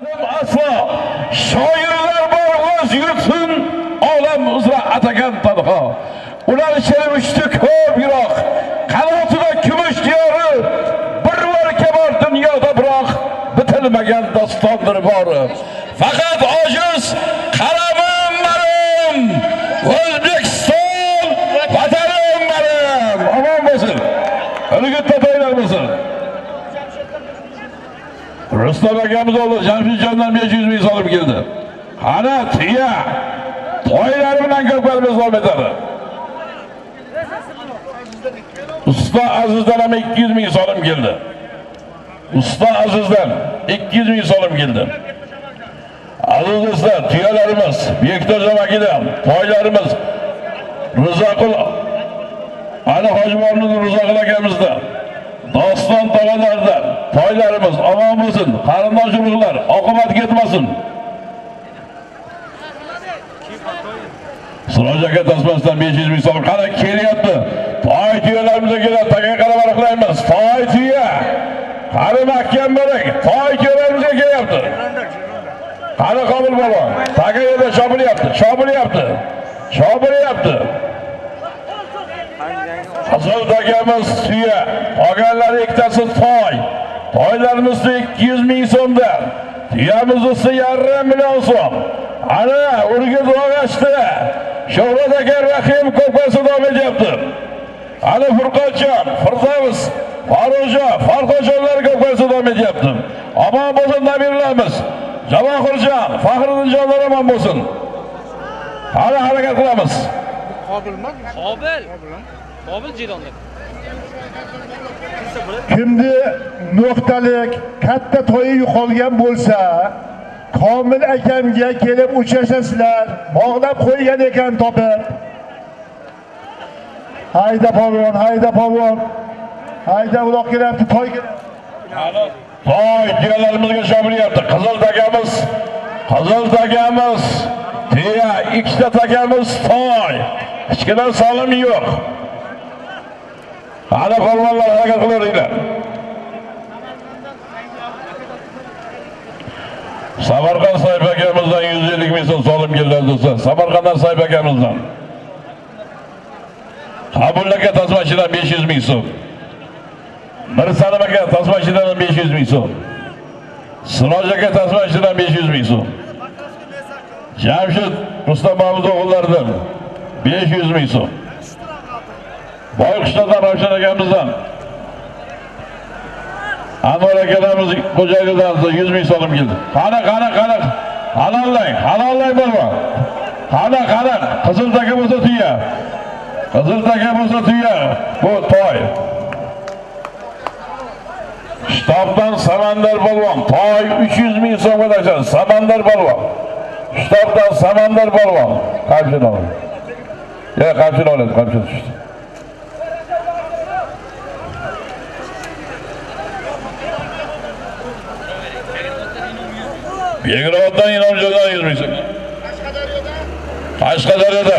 Asla shoirlar bor o'z yurtsin olam uzra atagan tanho. Ular chermishdi ko'p yiroq, qanotida kumush diyori, bir varka bor dunyoda biroq bitilmagan dostondir bori. Faqat ojiz qalamim marim, O'zbekiston vatanim marim. Omon bo'lsin. O'ligitda to'ylar bo'lsin. Rustam akamiz oldu, Jamshidjondan 500 ming solib keldi. Qani tiya to'ylari bilan ko'plarimiz olmaydi. Usta Azizdan ham 200 ming solim keldi. Usta Azizdan 200 ming solim keldi. Aziz do'stlar, tuyalarimiz, Bektor Jamakidan, to'ylarimiz Rizaqul ana Hojimovning Rizaqul akamizdan, Doston tog'alardan to'ylarimiz omon bo'lsin, qarindosh urug'lar oqibat ketmasin. Siroj aka tasmasidan 500 ming so'm qara kelyapti. To'y tuyalarimizga keladi, taga qarab ariqlaymiz. To'y tuya. Qari mahkam bo'ling, to'y tuyalarimizga kelyapti. Qari Qobil bobo, taga yerda shopilyapti. Qizil takamiz tuya, qolganlar ikkitasi to'y. To'ylarimiz 200 ming so'mdan, tuyamiz esa 1,5 million so'm. Ana Urgut og'ashdi. Shuhrat aka Rahim ko'pasi davom etyapti. Ana Furqonjon, Firdavs, Farxo'jonlar ko'pasi davom etyapti. Omon bo'lsin nabirlarimiz. Javohirjon, Faxriddinjonlar omon bo'lsin. Hali harakat qilamiz. Qobil Jilonlar. Kimdi nuqtalik katta to'yi yo'qolgan bo'lsa, Komil akamga kelib uchrashasizlar. Bog'lab qo'ygan ekan topib. Hayda polvon. Hayda uloq kelyapti, to'y kelyapti. To'y tuyalarimizga shopilyapti. Qizil takamiz. Tuya, ikkita takamiz to'y. Hech kimdan solim yo'q. Ana polvonlar harakat qilaveringlar. Samarqand Sayf akamizdan 150 ming so'm solim keldi do'stlar. Samarqanddan Sayf akamizdan. Qabul aka tasmachidan 500 ming so'm. Mirsalim aka tasmachidan 500 ming so'm. Siroj aka tasmachidan 500 ming so'm. Jamshid Rustam Mahmud o'g'illaridan 500 ming so'm. Boyqishdan Ravshan akamizdan, Anvar akalarimiz Xo'jaylidan 100 ming so'm keldi. Qani. Halollang bo'lma. Qani. Qizil taka bo'lsa tuya. Bu to'y. Shtobdan Samandar polvon, to'y 300 ming so'mga tashadi. Samandar polvon. Shtobdan Samandar polvon. Qamchin oladi. Qamchin tushdi. Yegirovotdan Inomjondan 100 ming so'm. Qashqadaryodan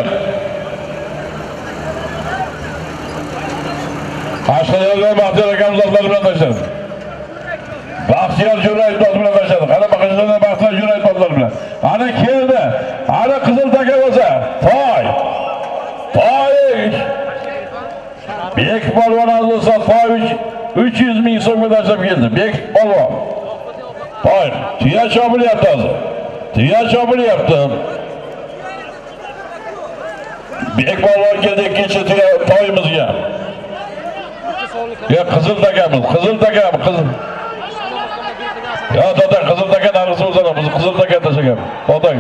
Baxtiyor akamiz do'stlar bilan tashladi. Baxtiyor Jo'rayev do'st bilan tashladi. Qara Baqashdan Baxtiyor Jo'rayev do'stlar bilan. Ana keldi. Ana qizil taka bo'lsa, to'y. Bek polvon azizsa to'y 300 ming so'mga tashlab keldi. Bek polvon. To'y. Tuya shopilyapti hozir. Bek polvon keldi ikkinchi tuya to'yimizga. Qizil takamiz. Dada qizil taka narxi o'zaro, biz qizil taka tashlagan. Dodang.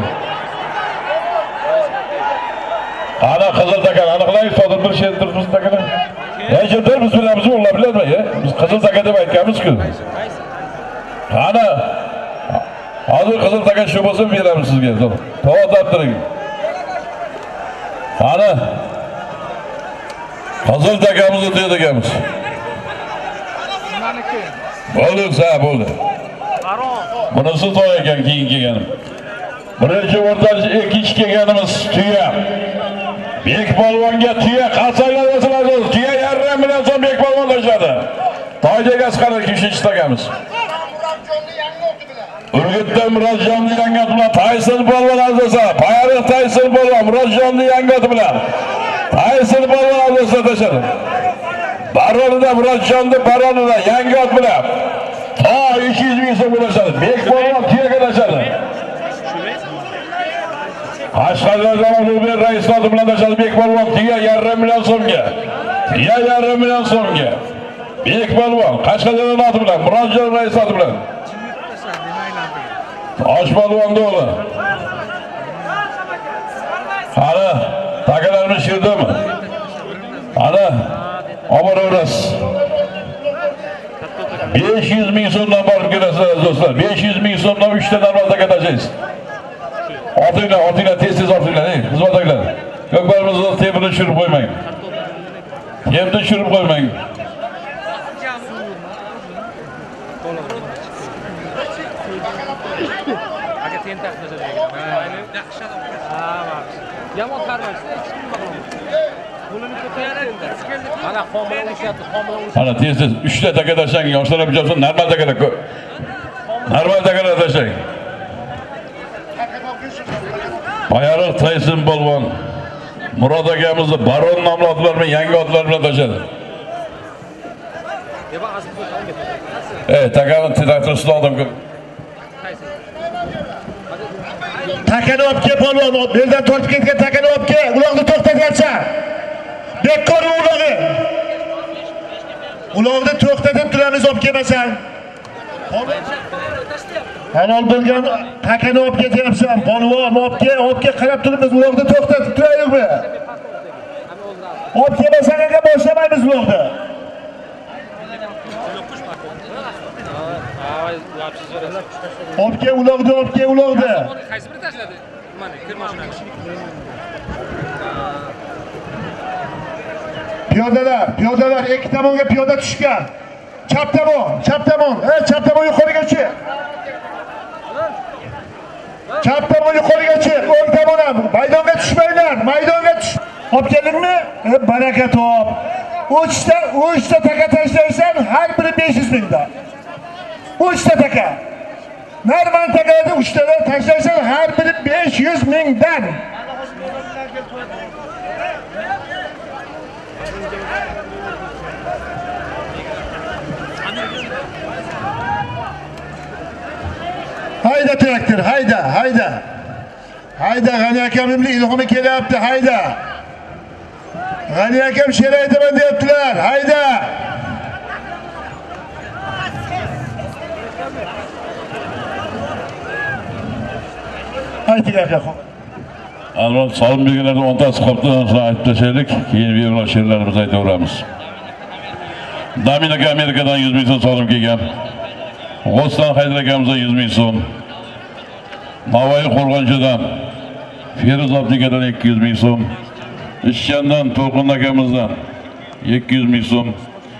Ana qizil taka aniqlang, sodir bir şey turibmiz takalar. Hechdir biz bilamiz, ular biladimi? Biz qizil taka deb aytganmiz-ku. Ana hozir qizil taka shu bo'lsa beramiz sizga. To'g'ri turing. Ana qizil takamizni deydigamiz. Bo'ldi. Bunisi to'y ekan keyin kelganim. Birinchi o'rtachi ikkinchi kelganimiz tuya. Bek polvonga tuya qasaylarasiz. Tuya 1,5 million so'm Bek polvon tashladi. To'ydagi asqarlar 3-chi takamiz. Urgut'ta Murodjon degan ot bilan Tayson polvon azosa, Payariq Tayson polvon Murodjon degan ot bilan Tayson polvon azosa tashadi. Baronida Murodjonni baronida yangi ot bilan ta 200 ming so'm bo'ladi. Bek polvon tuyaga tashadi. Qashqadaryodan Ulug'bek rais oti bilan tashadi. Bek polvon tuya 1,5 million so'mga. Tuya 1,5 million so'mga. Bek polvon Qashqadaryo oti bilan Murodjon rais oti bilan Tosh polvonni o'g'li. Qani, takalarimiz shirdimi? Qani, oboraverasiz. 500 ming so'mdan borib kelasizlar do'stlar. 500 ming so'mdan 3 ta darvozaga tashlaysiz. Ortinglar, tez ortinglar, xizmatdagilar. Ko'kbarimizni temirni tushirib qo'ymang. Temirni tushirib qo'ymang. Aka tentak yomon qarmashsa qo'lini ko'taradi. Mana homila urishyapti, homila urishyapti. Mana tez 3 ta taka tashlang, yoshlar ham bo'lsa normal takalar. Normal takalar tashlang. Payariq Tayson polvon Murod akamizni baron nomli otlar bilan yangi otlar bilan tashadi. Takani traktorsiz oldim. Takani olib kel polvon, beldan tortib ketgan takani olib kel. Uloqni to'xtatgancha. Bekkor uloqni. Uloqni to'xtatib turamiz olib kelmasan. Halol bo'lgan takani olib ketyapsan. Polvon olib kel, qarab turibmiz. Uloqni to'xtatib turaylikmi? Olib kelmasan aka boshlamaymiz uloqni. Olib kel uloqni, olib kel uloqni. Qaysi biri tashladi? Mana kir mashinani. Piyodalar ikki tomonga piyoda tushgan. Chap tomon, chap tomon yuqoriga chiq. Chap tomon yuqoriga chiq, o'ng tomon ham maydonga tushmanglar, maydonga tush. Olib keldingmi? Baraka top. 3 ta taka tashlaysan, har biri 500 mingdan. 3 ta taka. Normal takalarni 3 ta tashlaysan, har biri 500 mingdan. Hayda traktor, hayda. Hayda, G'ani akamning ilhomi kelyapti, hayda. G'ani akam she'r aytaman deyaptilar, hayda. Ayting aka. Albatta, solim belgilarni o'ntasi qopdan so'ng aytib tashlaylik, keyin bemalol she'rlarimizni aytaveramiz. Damin aka Amerikadan 100 ming so'm solim kelgan. G'ostan Haydar akamizdan 100 ming so'm. Navoiy Qo'rg'onchidan Feruz Abdikadan 200 ming so'm. Ishchandan To'lqin akamizdan 200 ming so'm.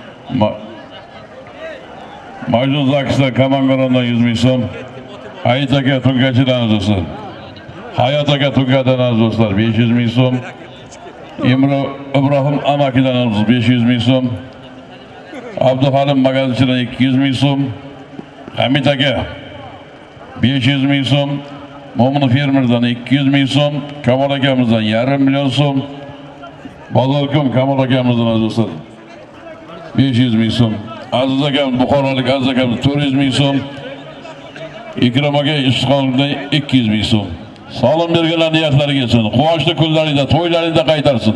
Majnun Zakisdan Kamangarondan 100 ming so'm. Hayit aka Tulgachidan do'stlar. Hayot aka Tulgadan do'stlar 500 ming so'm. Ibrohim Amakidan 500 ming so'm. Abduhalim Magazinchidan 200 ming so'm. Hamid aka 500 ming so'm. Mo'min fermerdan 200 ming so'm. Kamol akamizdan 1,5 million so'm. Bozorkom Kamol akamizdan do'stlar 500 ming so'm. Aziz akam Buxorolik Aziz akamiz 400 ming so'm. Ikrom aka Ishqondan 200 ming so'm. Sog'lom berganlar niyatlariga yetsin. Quvonchli kunlaringda, to'ylaringda qaytarsin.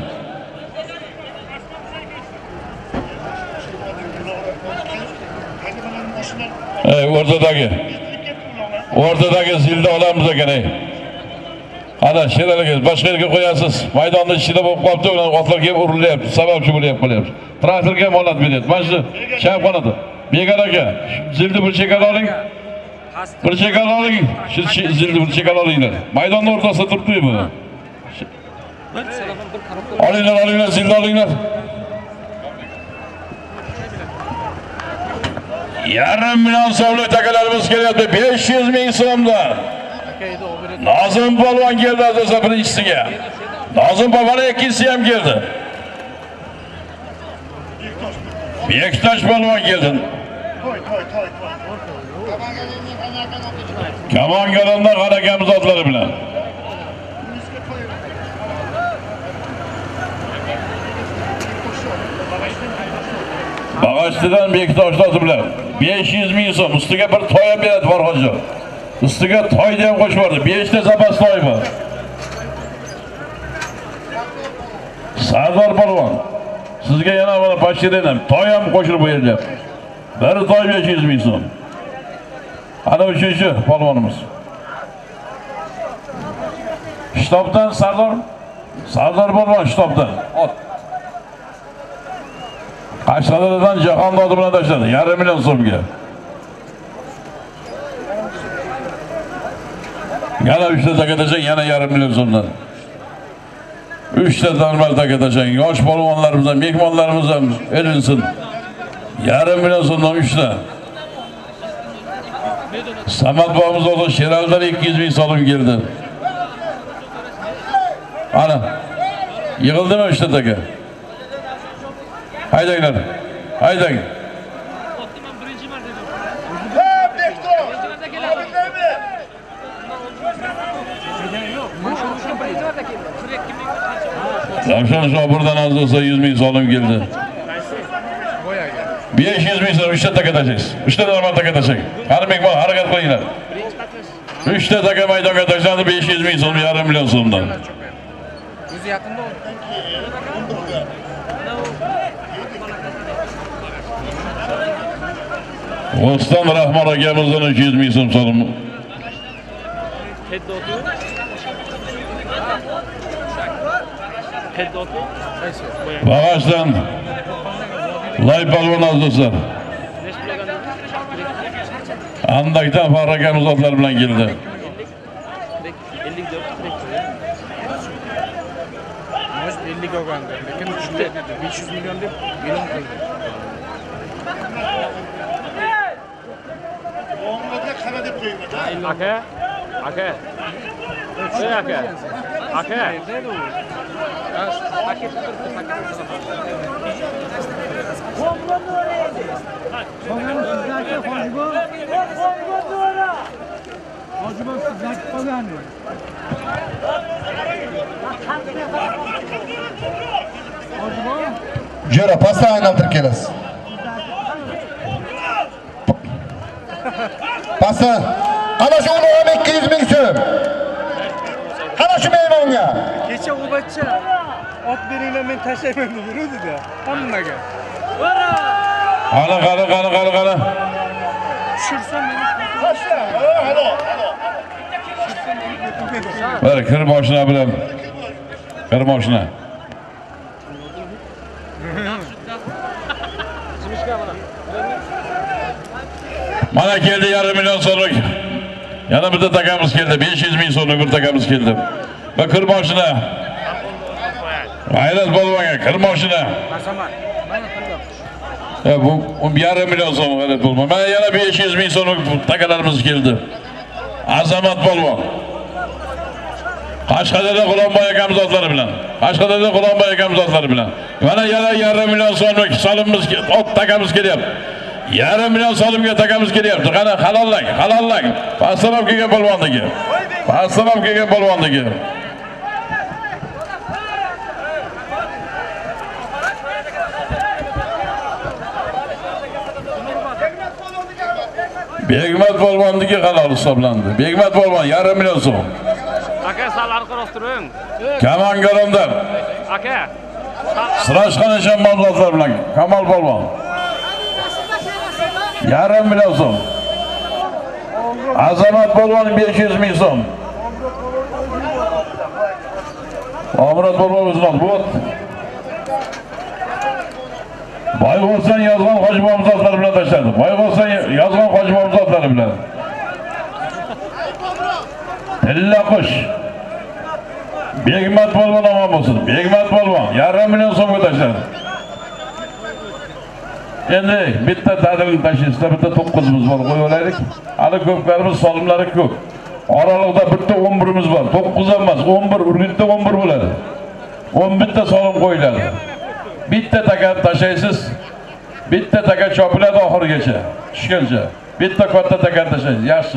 O'rtadagi zilni olamiz ekan. Ana she'rlarga boshqa yerga qo'yasiz. Maydonda ichida bo'lib qolibdi, ular otlar kelib urilyapti, sababchi bo'lyapti. Traktorga ham oladi beryapti. Mana shu shayxonada. Begar aka, zilni bir chekala oling. Bir chekala oling. Shu zilni bir chekala olinglar. Maydonning o'rtasida turibdi bu. Olinglar, zilni olinglar. 1,5 million so'mlik takalarimiz kelyapti. 500 ming so'mdan. Nozim polvon keldi azizlar birinchisiga. Nozim polvon ikkinchisi ham keldi. Bektash polvon keldi. Kamongaronda harakamiz otlari bilan. Bag'ashtidan Bektosh oti bilan 500 ming so'm ustiga bir toy ham beradi bor hoji. Ustiga toyni ham qo'shib yubordi. 5 ta zapas toy bor. Sardor Polvon, sizga yana mana pashtidan toy ham qo'shilib beriladi. Bir toy 500 ming so'm. Ana uchinchi polvonimiz. Shtobdan Sardor Polvon shtobdan ot. Qashqadaryodan Jahon oti bilan tashladi. 1,5 million so'mga. Yana 3 ta takatashang, yana 1,5 million so'mdan. 3 ta normal takatashang, yosh polvonlarimizdan, mehmonlarimizdan elinsin. 1,5 million so'mdan 3 ta. Samat bobomiz o'g'li Sheraldan 200 ming so'm keldi. Ana. Yig'ildimi 3 ta taka? Haydanglar. Haydang. Ravshan Shopurdan azolsa 100 ming so'm keldi. 500 ming so'm 3 ta taka tashlaysiz. 3 ta normal taka tashlang. Qani mehmon harakat qilinglar. 3 ta taka maydonga tashlandi 500 ming so'm, 1,5 million so'mdan. O'zi yaqinda O'stan Rahmon akamizdan 200 ming so'm so'm. Bag'ashdan Lay Polvon azizlar. Andakdan Farruh akamiz otlar bilan keldi. 50 olgandi, lekin 500 million deb e'lon qildi. Aka. Ey aka. Jo'ra, pastdan aylantirib kelasiz. Pastdan. Ana shu ham 200 ming so'm. Ana shu mehmonga. Kecha u bachcha ot beringlar men tashlayman deb yurdi-da. Hammaga. Qani. Tushirsan meni Tashla. Halo. Bir kir moshina bilan. Kir moshina. Mana keldi 1,5 million so'mlik. Yana bitta takamiz keldi. 500 ming so'mlik bir takamiz keldi. Va kir moshina. G'ayrat polvonga kir moshina. Bu 1,5 million so'm g'ayrat polvon. Mana yana 500 ming so'mlik takalarimiz keldi. Azamat polvon. Qashqadaryo G'ulomboy akamiz otlari bilan. Mana yana 1,5 million so'mlik solimimiz ot takamiz kelyapti. 1,5 million so'mga takamiz kelyapti. Qani halollang. Pastalab kelgan polvondagi. Begmat polvondagi halol hisoblandi. Begmat polvon 1,5 million so'm. Aka, sal arqaroq turing. Kamongarondan. Aka. Sirojxon Eshonbozlar bilan Kamol polvon. 1,5 million so'm. Azamat polvon 500 ming so'm. Omrat polvon o'zidan bot. Boyg'o'san yozgan Hojibobomiz otlari bilan tashladi. Tilla qush. Begmat polvon omon bo'lsin. Begmat polvon 1,5 million so'mga tashladi. Endi bitta tadilni tashlashda bitta 9'imiz bor, qo'yib olaylik. Hali ko'plarimiz solimlari ko'p. Oralig'da bitta 11'imiz bor. 9 emas, 11, Urgutda 11 bo'ladi. 11 ta solim qo'yiladi. Bitta taka tashlaysiz. Bitta taka chopiladi oxirigacha, tushgancha. Bitta katta takan tashlaysiz. Yaxshi.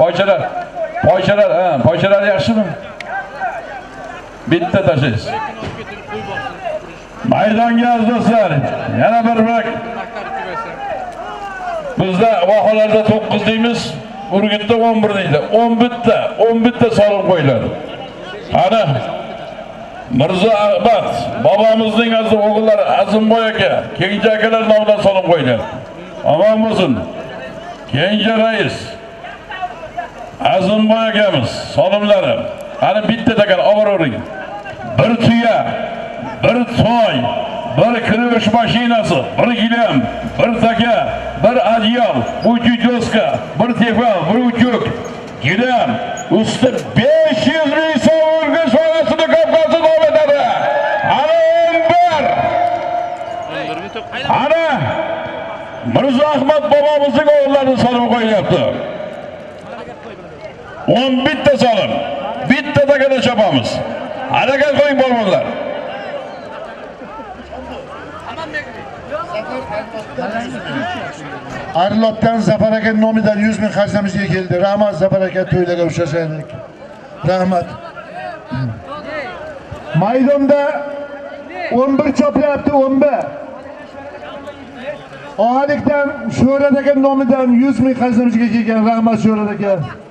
Poychalar yaxshimi? Bitta tashlaysiz. Maydonga do'stlar, yana bir vaqt. Bizda vohalarda 9 deymiz, Urgutda 11 deydi. 10 bitta solim qo'yiladi. Ana Mirzo Ahmad bobomizning aziz o'g'illari Azimboy aka, Kenja akalar nomidan solim qo'yiladi. Omon bo'lsin. Kenja rais Azimboy akamiz solimlari. Ana bitta takan oboravering. Bir tuya, bir toy, bir kirish mashinasi, bir gilam, bir taka, bir adyol, uch doska, bir tefal, bir uchuk, gilam, usti 500 ming so'm urg'ish valasini qopqasi davom etadi. Ana 11. Ana Mirzo Ahmad bobomizning o'g'illarining solimi qo'yilyapti. 11 ta solim, bitta takada chopamiz. Harakat qiling bo'lmonlar. Arlotdan Zafar aka nomidan 100 ming xarjlamizga keldi. Rahmat Zafar aka, to'ylarga ushlasaylik. Rahmat. Maydonda 11 choplayapti, 11. Ohalikdan Sho'rat aka nomidan 100 ming xarjlamizga kelgan. Rahmat Sho'rat aka.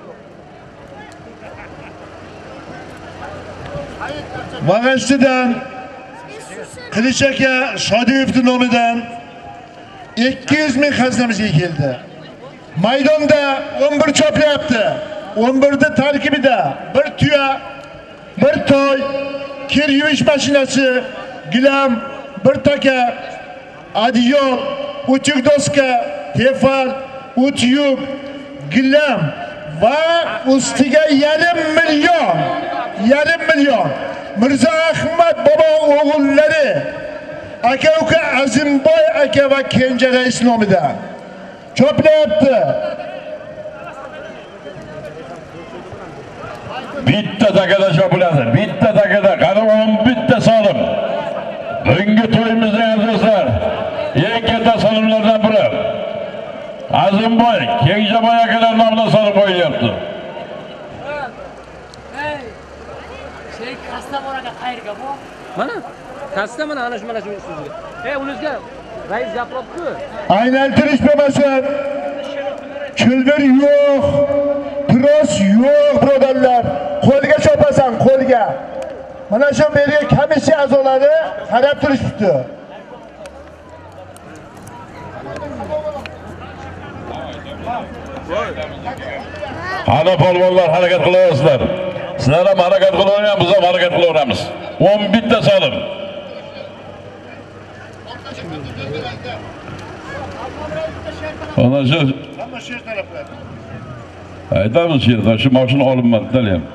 Vag'ashtidan Qilich aka Shodiyevning nomidan 200 ming xarjlamizga keldi. Maydonda 11 choplayapti. 11da tarkibida bir tuya, bir toy, kir yuvish mashinasi, gilam, bir taka, adyol, uch doska, tefal, uch yuk, gilam va ustiga yarim million Mirzo Ahmad bobo o'g'illari aka uka Azimboy aka va Kenja rais nomidan choplayapti. Bitta takada chopiladi. Bitta takada qani 11 ta solim. Bugungi to'yimizning azizlar, eng katta solimlardan biri. Azimboy, Kenjaboy akalar nomidan solim qo'yilyapti. Mana kasda mana ana shu sizga. Unizga rais gapiribdi. Aylantirib bo'lmasin. Kulbir yo'q, tros yo'q birodarlar. Qo'lga chopasan, qo'lga. Mana shu bergan komissiya a'zolari qarab turishibdi. Ana polvonlar harakat qilasizlar. Sizlar ham harakat qilaveramiz, biz ham harakat qilaveramiz. 11 ta solim. Ana shu aytamiz yerdan shu mashina olinmadi ham.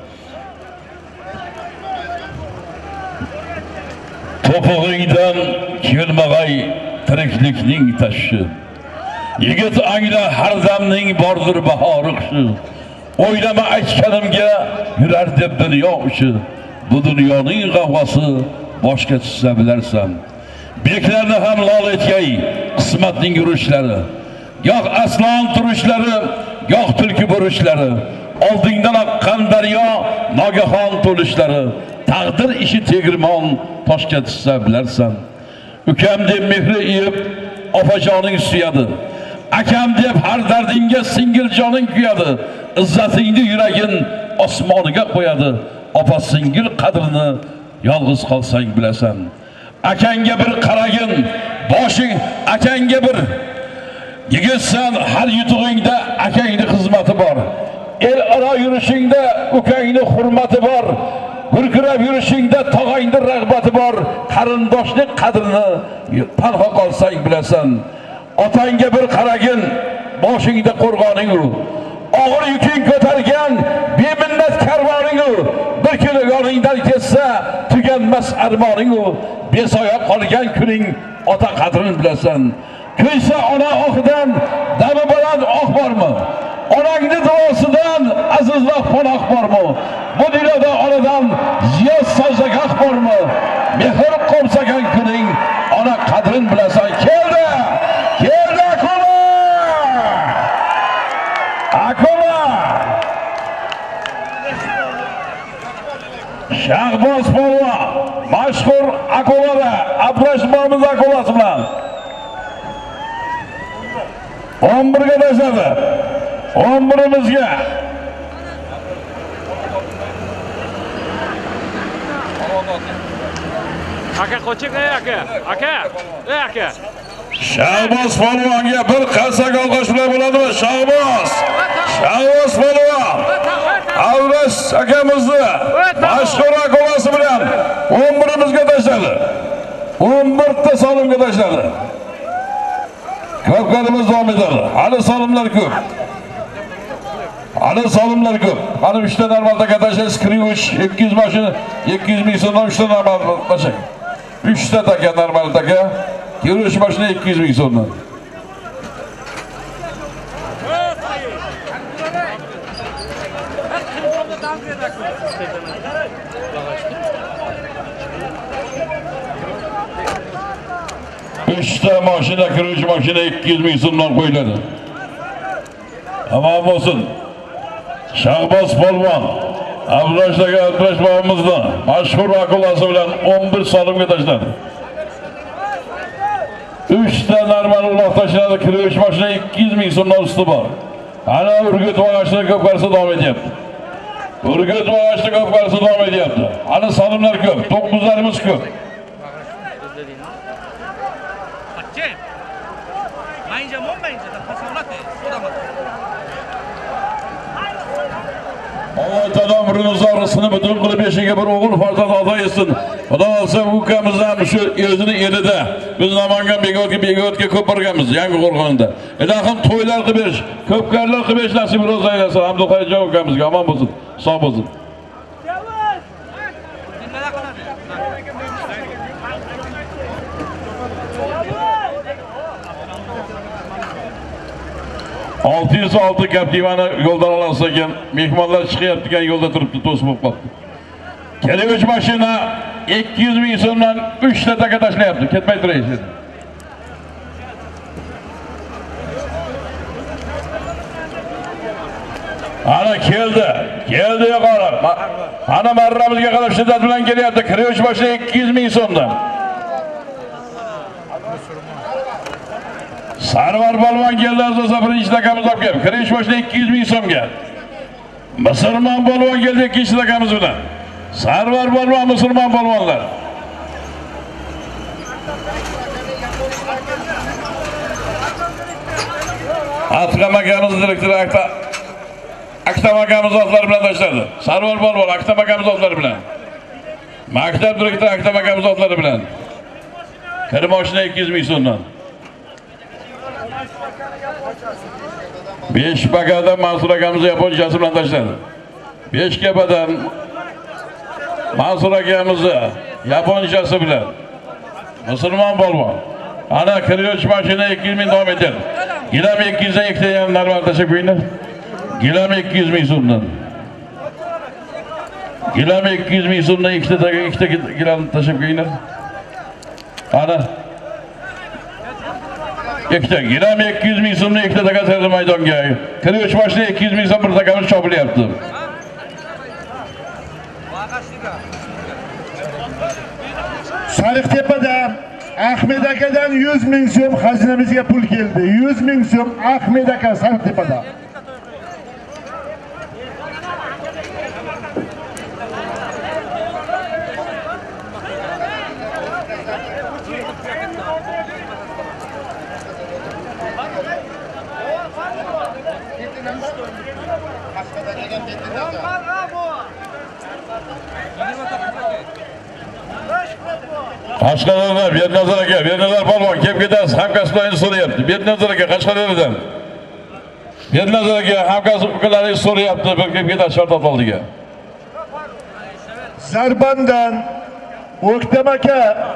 To'pig'ingdan kelmag'ay tiriklikning tashi. Yigit angla har damning bordir bahori qishi. O'ylama aytganimga yurar deb dunyo uchi. Bu dunyoning g'avg'osi boshqa tushsa bilarsan. Beklarni ham lol etgay qismatning yurishlari. Yo'q aslon turishlari, yo'q tulki bo'rishlari. Oldingdan oqqan daryo nogahon to'lishlari. Taqdir ishi tegirmon toshga tushsa bilarsan. Ukam deb mehri iyib opajoning suyadi. Akam deb har dardingga singil joning kuyadi. İzzatingni yuragin osmoniga qo'yadi. Opa singil qadrini yolg'iz qolsang bilasan. Akanga bir qaragin, boshing akanga bir yigitsan, har yutug'ingda akangning xizmati bor. El aro yurishingda ukangning hurmati bor. Gurkirab yurishingda tog'angning rag'bati bor. Qarindoshlik qadrini tanho qolsang bilasan. Otangga bir qaragin, boshingda qo'rg'oning u. Og'ir yuking ko'targan beminnat karvoning u. Bir kuni yoningdan ketsa tuganmas armoning u. Besoya qolgan kuning ota qadrini bilasan. Kuysa ona oqidan dami baland oq bormi? Onangni duosidan azizroq panoh bormi? Bu dunyoda onadan ziyod sajdagoh bormi? Mehr qo'msagan kuning ona qadrini bilasan. Keldi! Shahboz polvon mashhur akolada Abdurashmonimiz akolasi bilan 11 ga tashladi. 11imizga aka qo'chik aka Shahboz polvonga bir qasak olqash bilan bo'ladimi? Shahboz polvon Avrash akamizni mashhur akolasi bilan 11imizga tashladi. 11 ta solimga tashladi. Ko'plarimiz davom etadi. Hali solimlar ko'p. Hali 3 ta normal taka tashlash, Krivoch 200 mashina, 200 ming so'mdan 3 ta normal tashlash. 3 ta taka normal taka, Krivoch mashina 200 ming so'mdan. Üçte maşina, kırıcı maşina 200 ming so'mdan qo'yiladi. Aman bo'lsin. Shahboz polvon Abdurashdagi Abdurashmonimizni mashhur akolasi bilan 11 solimga tashladi. 3 ta normal uloq tashladi, kırıcı maşina 200 ming so'mdan usti bor. Ana Urgut vag'ashida ko'p qarsa davom etyapti. Ana solimlar ko'p, 9larimiz ko'p. Allah Teala ömrünüz arasını bütün kılıp yaşayın bir oğul farzad ata etsin. Xudo olsa ukamizdan shu o'zini elida biz Namangan Begotga ko'p borganmiz, Yangi Qo'rg'onda. Ilohim to'ylar qilib berish, ko'pkarlar qilib berish nasib ro'z aylasin. Abduqodirjon ukamizga omon bo'lsin, sog' bo'lsin. ...606 Captiva'ni yo'ldan olasiz ekan, mehmonlar chiqyapti ekan, yo'lda turibdi, to'sib qolibdi. Keluvchi mashina 200 ming so'mdan 3 ta taka tashlayapti, ketmay turaysiz. Ana keldi yuqori. Ana marramizga qarab shiddat bilan kelyapti. Keluvchi mashina 200 ming so'mdan. Sarvar polvon keldi azosa birinchi takamiz olib kelib. Kirish mashina 200 ming so'mga. Musulmon polvon keldi ikkinchi takamiz bilan. Sarvar polvon musulmon polvonlar. Atqam akamiz direktor Aktam akamiz otlari bilan tashladi. Sarvar polvon Aktam akamiz otlari bilan. Maktab direktor Aktam akamiz otlari bilan. Kir mashina 200 ming so'mdan. 5 bakadan Mansur akamiz yaponchasi bilan tashladi. 5 kapadan Mansur akamiz yaponchasi bilan. Musulmon polvon. Ana kiryoch mashina 200 ming davom etadi. Gilam 200 dan ikkita ham normal tashlab qo'yinglar. Gilam 200 ming so'mdan. Gilam 200 ming so'mdan ikkita gilam tashlab qo'yinglar. Ana ikkita gilam 200 ming so'mdan ikkita taka tashladi maydonga. Kiryoch mashina 200 ming so'm bir takamiz chopilyapti. Sariqtepada Ahmed akadan 100 ming so'm xazinamizga pul keldi. 100 ming so'm Ahmed aka Sariqtepada. Qashqadaryodan Bernazar aka, Bernazar polvon kelib ketasiz, hamkasblaringiz so'rayapti. Bernazar aka Qashqadaryodan. Bernazar aka hamkasblaringiz so'rayapti, bir kelib ketasiz Shortot oldiga. Zarbandan O'ktam aka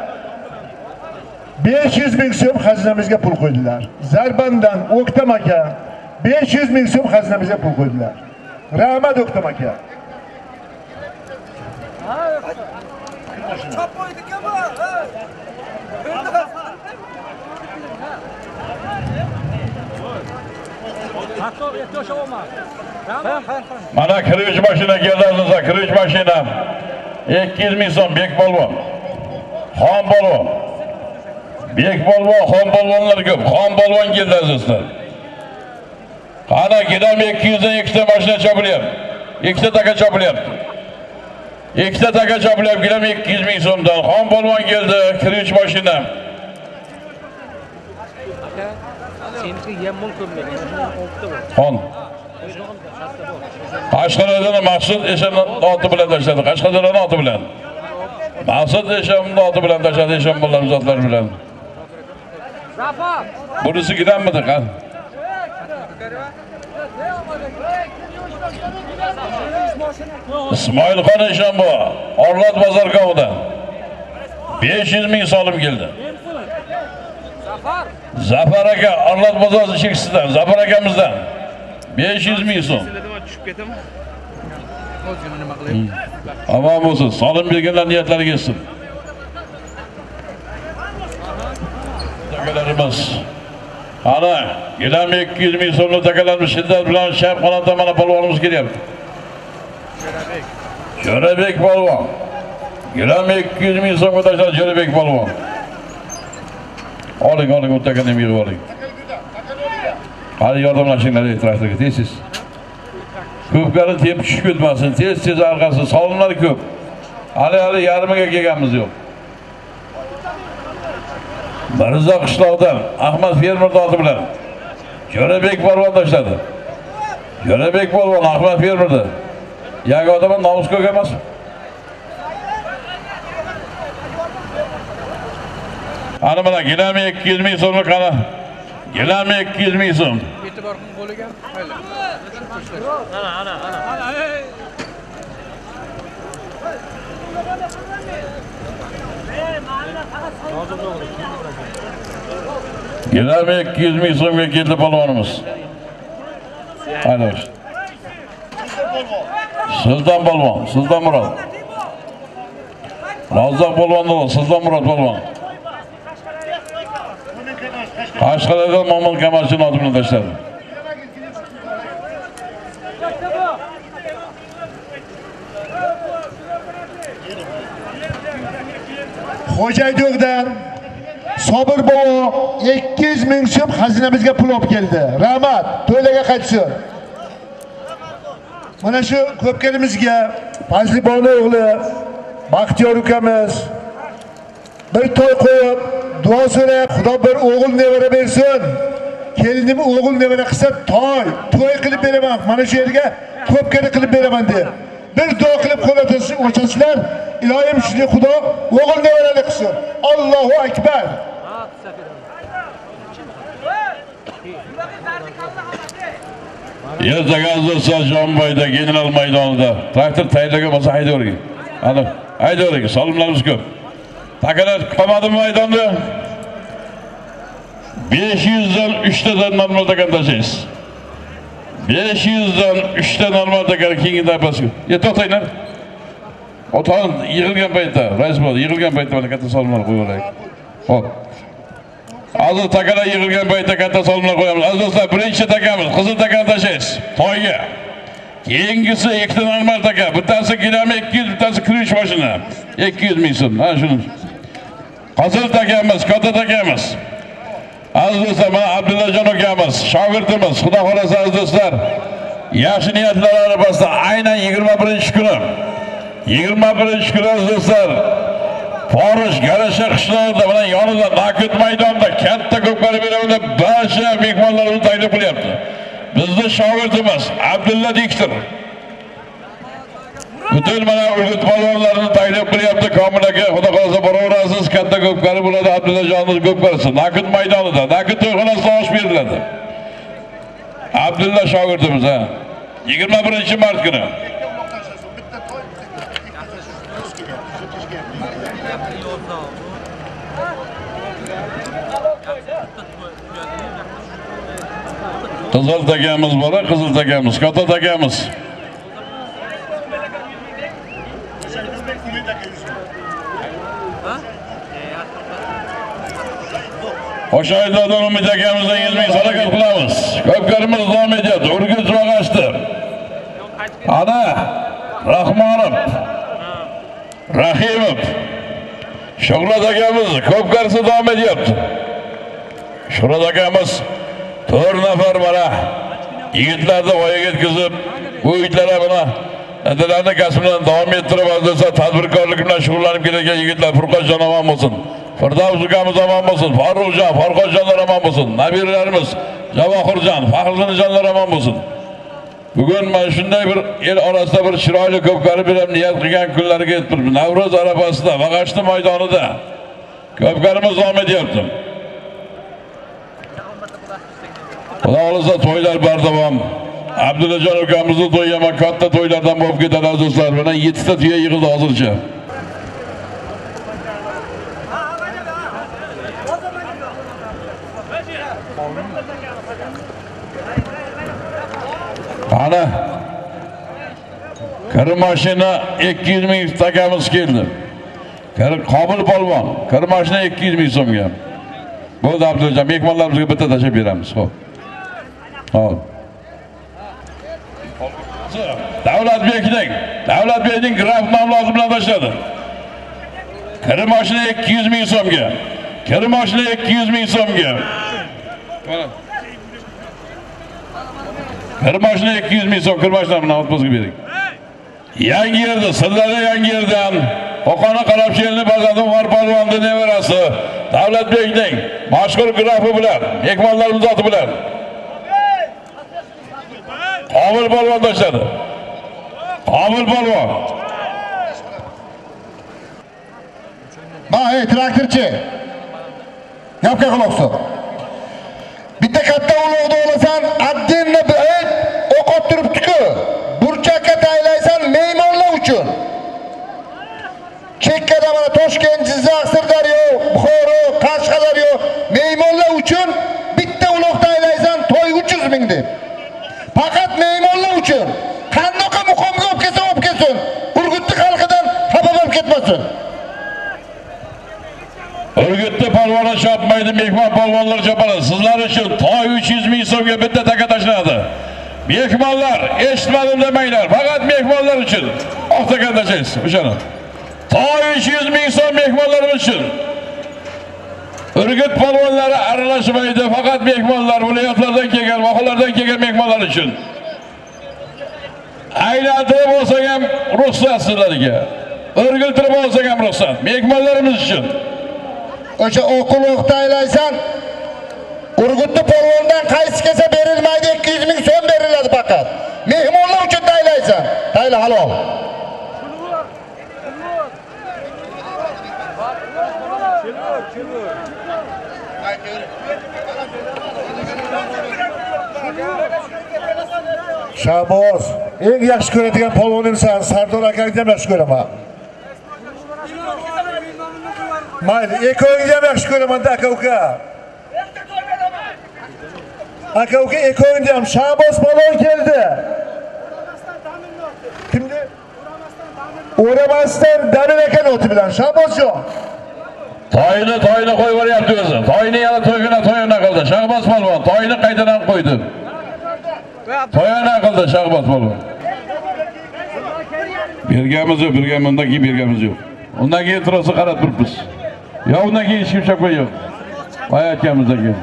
500 ming so'm xazinamizga pul qo'ydilar. Zarbandan O'ktam aka 500 ming so'm xazinamizga pul qo'ydilar. Rahmat O'ktam aka. Mana kiruvchi mashina keldi, kiruvchi mashina 200 ming so'm Bek polvon. Xon polvon. Bek polvon, xon polvonlar ko'p. Xon polvon keldi azizlar. Qana gilam 200 dan ikkita mashina chopilyapti. Ikkita taka chopilyapti. Ikkita taka chopilyapti, gilam 200 ming so'mdan. Xon polvon keldi, kiruvchi mashina. Seniki yemmon ko'rmaydi. Oltita bor. Xon. Qashqadaryodan Maqsud Eshonning oti bilan tashladi. Qashqadaryoning oti bilan. Maqsud Eshonning oti bilan tashladi, Eshon bolalar zotlari bilan. Zafar. Bunisi gidanmidi qan? İsmoilxon Eshon bu. Orlat bozorgohidan 500 ming solim keldi. Zafar aka, Orlat bozor ishchisidan, Zafar akamizdan 500 ming so'm. Tushib ketaman. O'zini nima qilayapti? Aman bo'lsin, solim berganlar niyatlari kelsin. Takalarimiz. Ana, gilam 200 ming so'mni takalarimiz shiddat bilan shayb qonatdan mana polvonimiz kelyapti. Jo'rabek polvon. Gilam 200 ming so'mga tashladi Jo'rabek polvon. Oling, o'tagan ham yig'ib oling. Hadi yordamlashinglar traktorga tez. Ko'pkari tep tushib ketmasin. Tez orqasi solimlar ko'p. Hali yarmiga kelganmiz yo'q. Mirzo qishloqdan Ahmad fermer oti bilan Jo'rabek polvon tashladi. Jo'rabek polvon Ahmad fermerda. Yangi odam nomus ko'k emas. Ana mana gilam 200 ming so'mni qana. Gilam 200 ming so'm. E'tiborning bo'ligan. Ana. Gilam 200 ming so'mga keldi polvonimiz. Haydi. Sizdan polvon, sizdan Murod. Razzoq polvondan, sizdan Murod polvon. Qashqadaryodan Mo'min Kamalchining oti bilan tashladi. Xo'jaydog'dan Sobir bobo 200 ming so'm xazinamizga pul olib keldi. Rahmat, to'ylarga qaytsin. Mana shu ko'pkarimizga Fazliboni o'g'li Baxtiyor ukamiz bir to'y qo'yib, duo so'rab, Xudo bir o'g'il nevara bersin. Kelinim o'g'il nevara qilsa to'y qilib beraman. Mana shu yerga ko'pkari qilib beraman deb. Bir duo qilib qo'yasizlar, o'chasizlar. Ilohim shuni Xudo o'g'il nevarali qilsin. Allohu akbar. Ertaga Jonboyda general maydonida traktor tayyorlagan bo'lsa haydavering. Ana, haydavering, solimlarimiz ko'p. Takalar qolmadi maydonda. 500 dan 3 tadan normal takan tashlaysiz. 500 dan 3 ta normal takan keyingi dapasi. To'xtanglar. O'tan yig'ilgan paytda, rais bo'ldi, yig'ilgan paytda mana katta solimlar qo'yib Xo'p. Hozir takalar yig'ilgan paytda katta solimlar qo'yamiz. Aziz do'stlar, birinchi takamiz qizil takani tashlaysiz. To'yga. Keyingisi ikkita normal taka, bittasi gilam 200, bittasi kiruvchi mashina. 200 ming so'm. Mana shuni. Qizil takamiz, katta takamiz. Aziz do'stlar, mana Abdullajon ukamiz, shogirdimiz, Xudo xolasa aziz do'stlar, yaxshi niyatlar arafasida aynan 21-kuni 21-kuni aziz do'stlar, Forish Garasha qishlog'ida mana yonida Nakut maydonida katta ko'pkari bilan barcha mehmonlarni taklif qilyapti. Bizning shogirdimiz Abdulla Diktor. Butun mana urgut polvonlarini taklif qilyapti Komil aka. Xudo xolasa boraverasiz, katta ko'pkari bo'ladi Abdullajonning ko'pkarisi. Nakut maydonida, Nakut to'yxonasida osh beriladi. Abdulla shogirdimiz ha. 21-mart kuni. Qizil takamiz bor, qizil takamiz, katta takamiz. O'sha aytadigan Umid akamizdan 100 ming harakat qilamiz. Ko'pkarimiz davom etyapti. Urgut vaqashdi. Ana Rahmonov. Rahimov. Shuhrat akamiz ko'p qarsa davom etyapti. Shuhrat akamiz 4 nafar mana yigitlarni voyaga yetkazib, bu yigitlar bilan andalarni kasbidan davom ettirib, azizlar tadbirkorlik bilan shug'ullanib kelgan yigitlar Furqatjon omon bo'lsin. Firdavs ukamiz omon bo'lsin. Farruxjon, Farqatjonlar omon bo'lsin. Nabiralarimiz Javohirjon, Faxriddinjonlar omon bo'lsin. Bugun mana shunday bir el orasida bir chiroyli ko'pkari bilan niyat qilgan kunlarga yetib, Navro'z arafasida, Vag'ashti maydonida ko'pkarimiz davom etyapti. Xudo xolisa to'ylar bardavom. Abdullajon ukamizni to'yi ham katta to'ylardan bo'lib ketadi azizlar. Mana 7 ta tuya yig'ildi hozircha. Ana kir mashina 200 ming takamiz keldi. Qobil polvon, kir mashina 200 ming so'mga. Bo'ldi Abdullajon, mehmonlarimizga bitta tashab beramiz. Xo'p. Hop. Davlatbekning graf nomlozim bilan tashladi. Kir mashina 200 ming so'mga. Kir mashina 200 ming so'mga. Mana kir mashina 200 ming so'm, kir mashina bilan o'tbozga bering. Yangi yerda, Sirdaryo yangi yerdan Qo'qon Qarabshelni farzandi Umar polvonning nevarasi Davlatbekning mashhur grafi bilan, mehmonlarimiz zoti bilan Qobil polvon tashladi. Qobil polvon. Ey traktorchi. Gapga quloq sol. Bitta katta uloqda olasan, addinni bir o'qib turibdi-ku. Burchakka taylaysan mehmonlar uchun. Chekkada mana Toshkent, Jizzax, Sirdaryo, Buxoro, Qashqadaryo mehmonlar uchun bitta uloq taylaysan to'y 300 ming deb. Faqat mehmonlar uchun. Qandoqa muqomga olib kelsin, Urgutni xalqidan xafa bo'lib ketmasin. Urgutni polvoni chopmaydi, mehmon polvonlar chopadi. Sizlar uchun to'y 300 ming so'mga bitta taka tashlanadi. Mehmonlar, eshitmadim demanglar, faqat mehmonlar uchun. Oqtakan tashlaysiz, o'shani. To'y 300 ming so'm mehmonlarimiz uchun. Urgut polvonlari aralashmaydi, faqat mehmonlar, viloyatlardan kelgan, mahallardan kelgan mehmonlar uchun. Aylantirib olsak ham ruxsat sizlarga. O'rgiltirib olsak ham ruxsat. Mehmonlarimiz uchun. O'sha o'quloqda aylaysan, Urgutni polvondan qaysi kelsa berilmaydi, 200 ming so'm beriladi faqat. Mehmonlar uchun taylaysan. Tayla halol. Shaboz, eng yaxshi ko'radigan polvonimsan, Sardor akangni ham yaxshi ko'raman. Mayli, ekongni ham yaxshi ko'raman-da aka-uka. Aka-uka ekongni ham Shaboz polvon keldi. Kimdi? O'ramasdan Damin aka o'ti bilan Shabozjon. To'yni qo'yib yuryapti o'zi. To'yni yana to'yini qildi. Shahboz polvon to'yni qaytadan qo'ydi. To'yini qildi Shahboz polvon. Berganimiz yo'q, undan keyin berganimiz yo'q. Undan keyin turasa qarab turibmiz. Yo undan keyin hech kim chaqmay yo'q. Aytganimizdan keyin.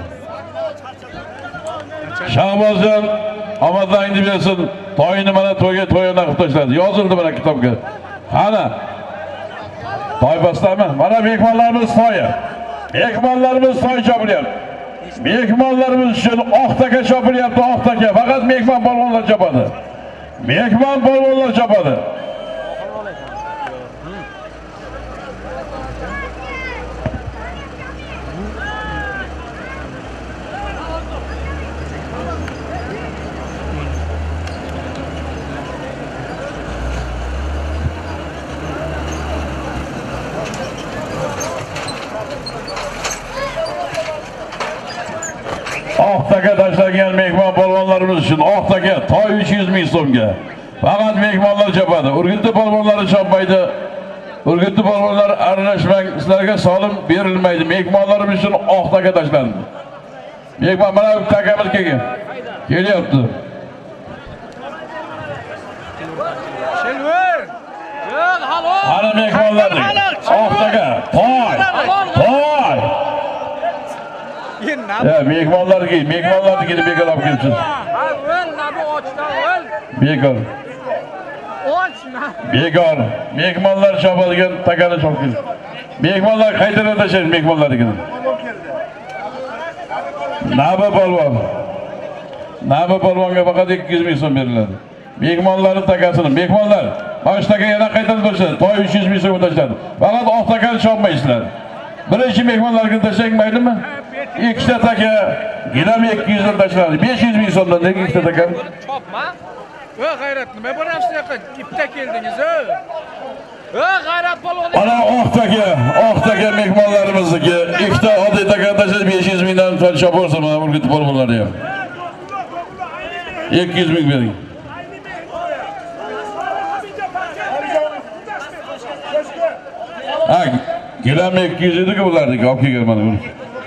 Shahbozjon omadlaringni bersin. To'yini mana to'yini qilib tashladi. Yozildi mana kitobga. Ana Toybastami? Mana mehmonlarimiz to'yi. Mehmonlarimiz to'y chopilyapti. Mehmonlarimiz uchun oqtaka chopilyapti, oqtaka. Faqat mehmon polvonlar chopadi. Mehmon polvonlar chopadi. Oqtaka tashlangan mehmon polvonlarimiz uchun oqtaka to'y 300 ming so'mga. Faqat mehmonlar chopadi. Urgutni polvonlari chopmaydi. Urgutni polvonlari aralashmang, sizlarga solim berilmaydi. Mehmonlarimiz uchun oqtaka tashlandi. Mehmon mana takamiz kelgan. Kelyapti. Yo'q, Ana mehmonlar. Oqtaga. Toy. Toy. Ya mehmonlarnikini bekor olib kelibsiz. Bekor. Bekor. Mehmonlar chopadigan takani chopib keldi. Mehmonlar qaytadan tashlaydi mehmonlarnikini. Nabi polvonga faqat 200 ming so'm beriladi. Mehmonlarning takasini, mehmonlar bosh taka yana qaytadan tashladi. Toy 300 ming so'm tashladi. Faqat oq takani chopmaysizlar. Birinchi mehmonlarga tashlang maylimi? Ikkita taka gilam 200 dan tashladi. 500 ming so'mdan nega ikkita taka? Chopma. G'ayrat nima bo'lyapsiz bu yoqqa? Ipda keldingiz. G'ayrat polvon. Ana oq taka mehmonlarimizniki. Ikkita oddiy taka tashlab 500 mingdan chopaversa, mana urg'it polvonlarga ham. 200 ming bering. Ha, gilam 200 edi-ku bularniki, olib kelgan mana buni.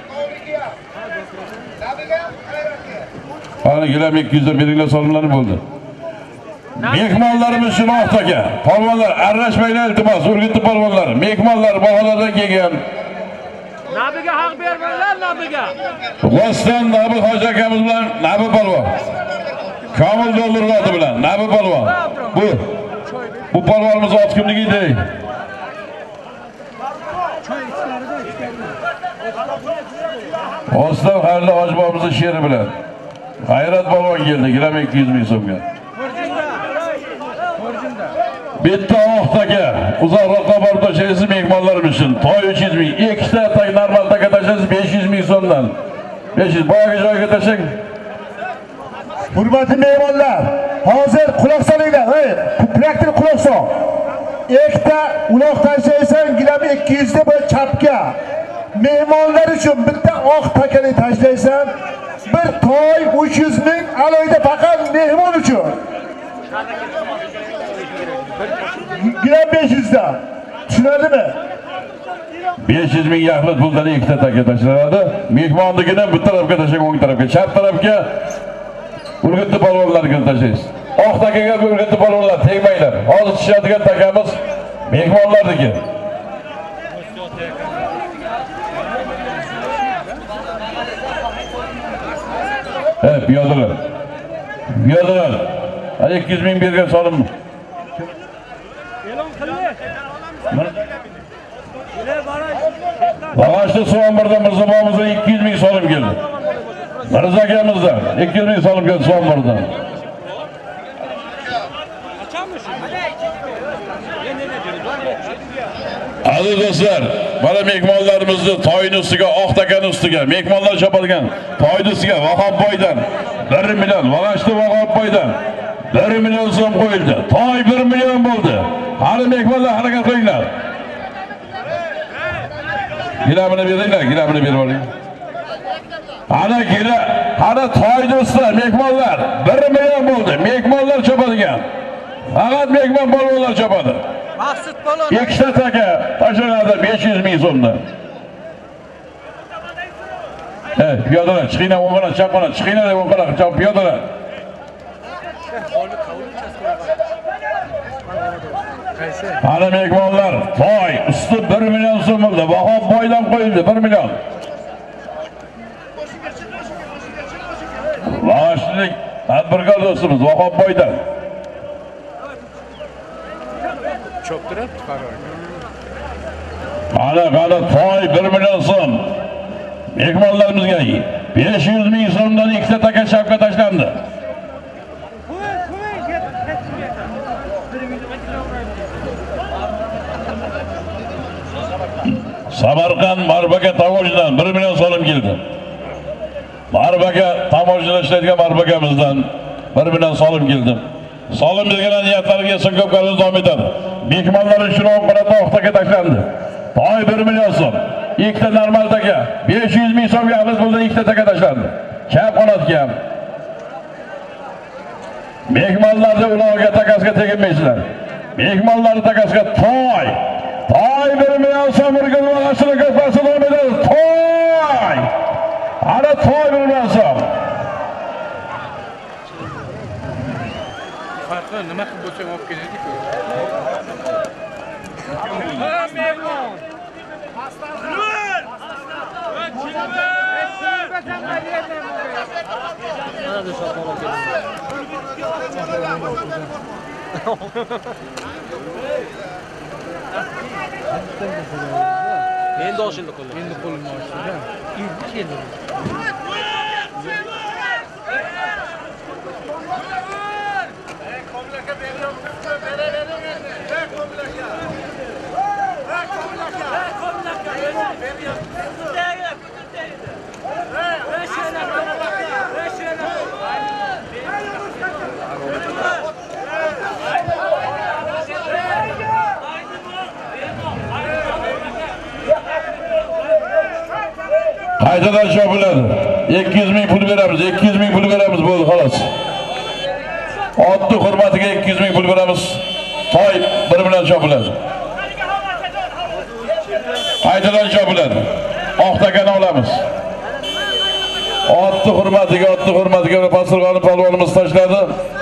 Ana gilam 200 dan beringlar solimlarni bo'ldi. Mehmonlarimiz shuni oq taka. Polvonlar aralashmanglar iltimos, urg'itni polvonlar. Mehmonlar baholardan kelgan. Nabiga haq bermanglar, Nabiga. Rostdan Nabi hoji akamiz bilan Nabi polvon. Komil Do'ldirg'oti bilan Nabi polvon. Bu polvonimiz ot kimligi edi? Oston Xalli hojibomizning she'ri bilan. G'ayrat polvon keldi, gilam 200 ming so'mga. Bitta oq taka, uzoqroqqa borib tashlaysiz mehmonlarimiz uchun. Toy 300 ming, ikkita tak normal taka tashlaysiz 500 ming so'mdan. 500 boyaga joyga tashlang. Hurmatli mehmonlar, hozir quloq solinglar. Praktik quloq sol. Ikkita uloq tashlaysan, gilam 200 deb chapga. Mehmonlar uchun bitta oq takani tashlaysan, bir toy 300 ming, alohida faqat mehmon uchun. Gilam 500 da. Tushunadimi? 500 ming yaxlit puldan ikkita taka tashlanadi. Mehmonligini bu tarafga tashlang, o'ng tarafga, chap tarafga urg'itni polvonlarga tashlaysiz. Oq takaga urg'itni polvonlar tegmanglar. Hozir tushadigan takamiz mehmonlarniki. Piyodalar. 200 ming bergan solim. Bag'ashli Suvanbardan Mirzobomizdan 200 ming solim keldi. Mirzo akamizdan 200 ming solim keldi Suvanbardan. Aziz do'stlar, mana mehmonlarimizni toyning ustiga, oq takaning ustiga, mehmonlar chopadigan toyning ustiga Vahobboydan 1 million, Bag'ashli Vahobboydan 1 million so'm qo'yildi. Toy 1 million bo'ldi. Hali mehmonlar harakat qilinglar. Gilamini beringlar, gilamini berib oling. Ana toyning ustida mehmonlar 1 million bo'ldi. Mehmonlar chopadigan. Faqat mehmon polvonlar chopadi. Maqsud polvon. Ikkita taka tashlanadi 500 ming so'mdan. Piyodalar, chiqinglar o'ngqana, chapqana, chiqinglar o'ngqana, chap piyodalar. Ana mehmonlar, toy usti 1 million so'm bo'ldi. Vahobboydan qo'yildi 1 million. Bag'ashlik tadbirkor do'stimiz Vahobboydan. Cho'ptiribdi qaror. Ana toy 1 million so'm. Mehmonlarimizga 500 ming so'mdan ikkita taka chapga tashlandi. Samarqand Marbaga Tamojdan 1 million so'm keldi. Marbaga Tamojda ishlaydigan Marbagamizdan 1 million so'm keldi. Solim bergan niyatlariga ko'p qaror davom etadi. Mehmonlar uchun o'nqaratda oq taka tashlandi. Toy 1 million so'm. Ikkita normal taka 500 ming so'mga yaxlit bo'ldi, ikkita taka tashlandi. Chap qanotga ham. Mehmonlarning ularga takasiga teginmaysizlar. Mehmonlar takasiga toy 1 million so'm urgan vaqtida ko'pasi davom etadi. Toy! Ana toy 1 million so'm. Farqi nima qilib bo'lsang olib keladi-ku. Mana Dilshod polvon keldi. Endi oshildi qo'llar. Endi qo'limni ochdi. Endi keldi. Qaytadan chopiladi. 200 ming pul beramiz, 200 ming pul beramiz bo'ldi xolos. Otni hurmatiga 200 ming pul beramiz. Toy bir bilan chopiladi. Qaytadan chopiladi. Oqtakani olamiz. Otni hurmatiga Pasilg'oni polvonimiz tashladi.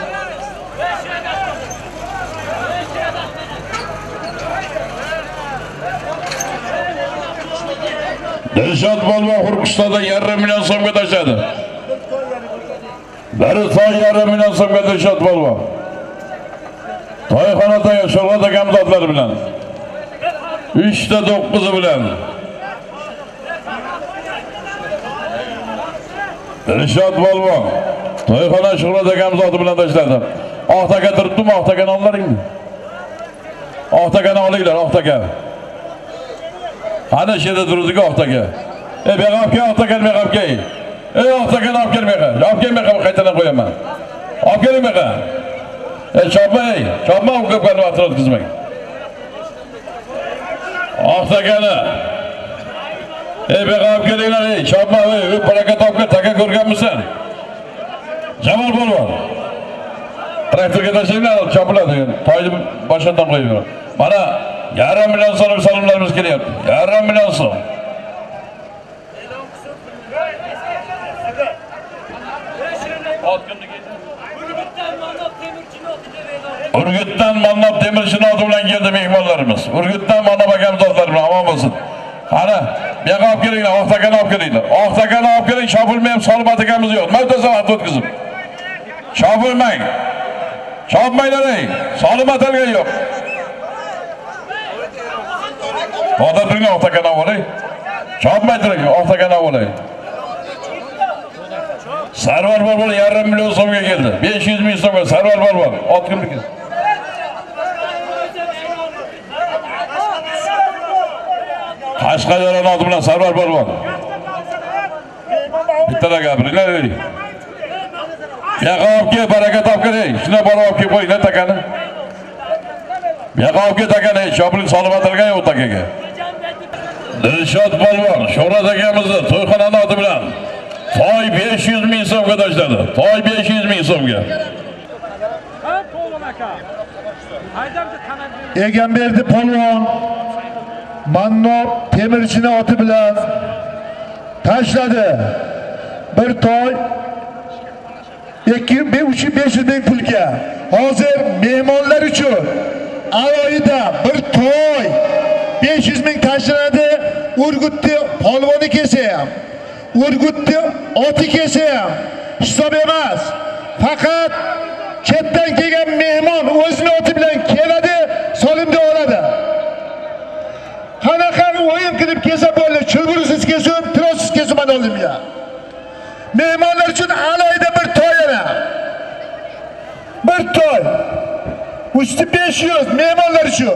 Dilshod polvon Hurqishtada 1,5 million so'mga tashladi. Bir toy 1,5 million so'mga Dilshod polvon. Toyxonadagi Sho'rg'at akam zotlari bilan 3 ta 9 bilan Dilshod polvon to'yxona Sho'rg'at akam zoti bilan tashladi. Oqtaka turibdi, oqtakani olaringmi? Oqtakani olinglar, oqtaka. Ana shu yerda turibdi oqtaka. Beg'obga oqtakani beg'obga. Oqtakani olib kelmayqa. Olib kelmayqa qaytadan qo'yaman. Olib kelmayqa. Chopma o'qibgan vaqt o'tkazmang. Oqtakani. Beg'ob kelinglar, chopma, baraka topga taka ko'rganmisan? Jamol polvon. Traktorga tashlaylar, chopiladi. Toyni boshdan qo'yib ber. Mana 1,5 million so'm salomlarimiz kelyapti. 1,5 million so'm. Urgutdan Mannob temirchini oti bilan keldi mehmonlarimiz. Urgutdan Mannob akam zotlari bilan omon bo'lsin. Qani, bu yoqqa olib kelinglar, oqtakani olib kelinglar. Oqtakani olib keling, chopilmayam, Solimat akamiz yo'q. Mavtasa vaqt o'tkazib. Chopilmang. Chopmanglar, Solimat alga yo'q. Odam bilan oqtakani olay. Chopmaydilar, oqtakani olay. Sarvar polvon 1,5 million so'mga keldi. 500 ming so'mga Sarvar polvon. Ot kimniki? Qashqadaryo oti bilan Sarvar polvon. Bittalar gapiringlar. Yaqobga baraka topkiring. Shuna borib olib qo'yinglar takani. Yaqobga takani chopiling Solimat algan yo'q takaga. Dilshod polvon Sho'rg'at akamizni to'yxonani oti bilan toy 500 ming so'mga tashladi. Toy 500 ming so'mga. Ha, polvon aka. Haydamchi tanadi. Egamberdi polvon Mannob temirchini oti bilan tashladi. Bir toy 500 ming pulga. Hozir mehmonlar uchun aloyida bir toy 500 ming tashlanadi. Urgutni polvoni kelsa ham, Urgutni oti kelsa ham hisob emas. Faqat chetdan kelgan mehmon o'zini oti bilan keladi, solimda oladi. Qanaqa o'yin qilib kelsa bo'ldi, chulg'urisiz kelsin, tirosiz kelsin mana oldim ya. Mehmonlar uchun alohida bir toy yana. Bir toy. Usti 500 mehmonlar uchun.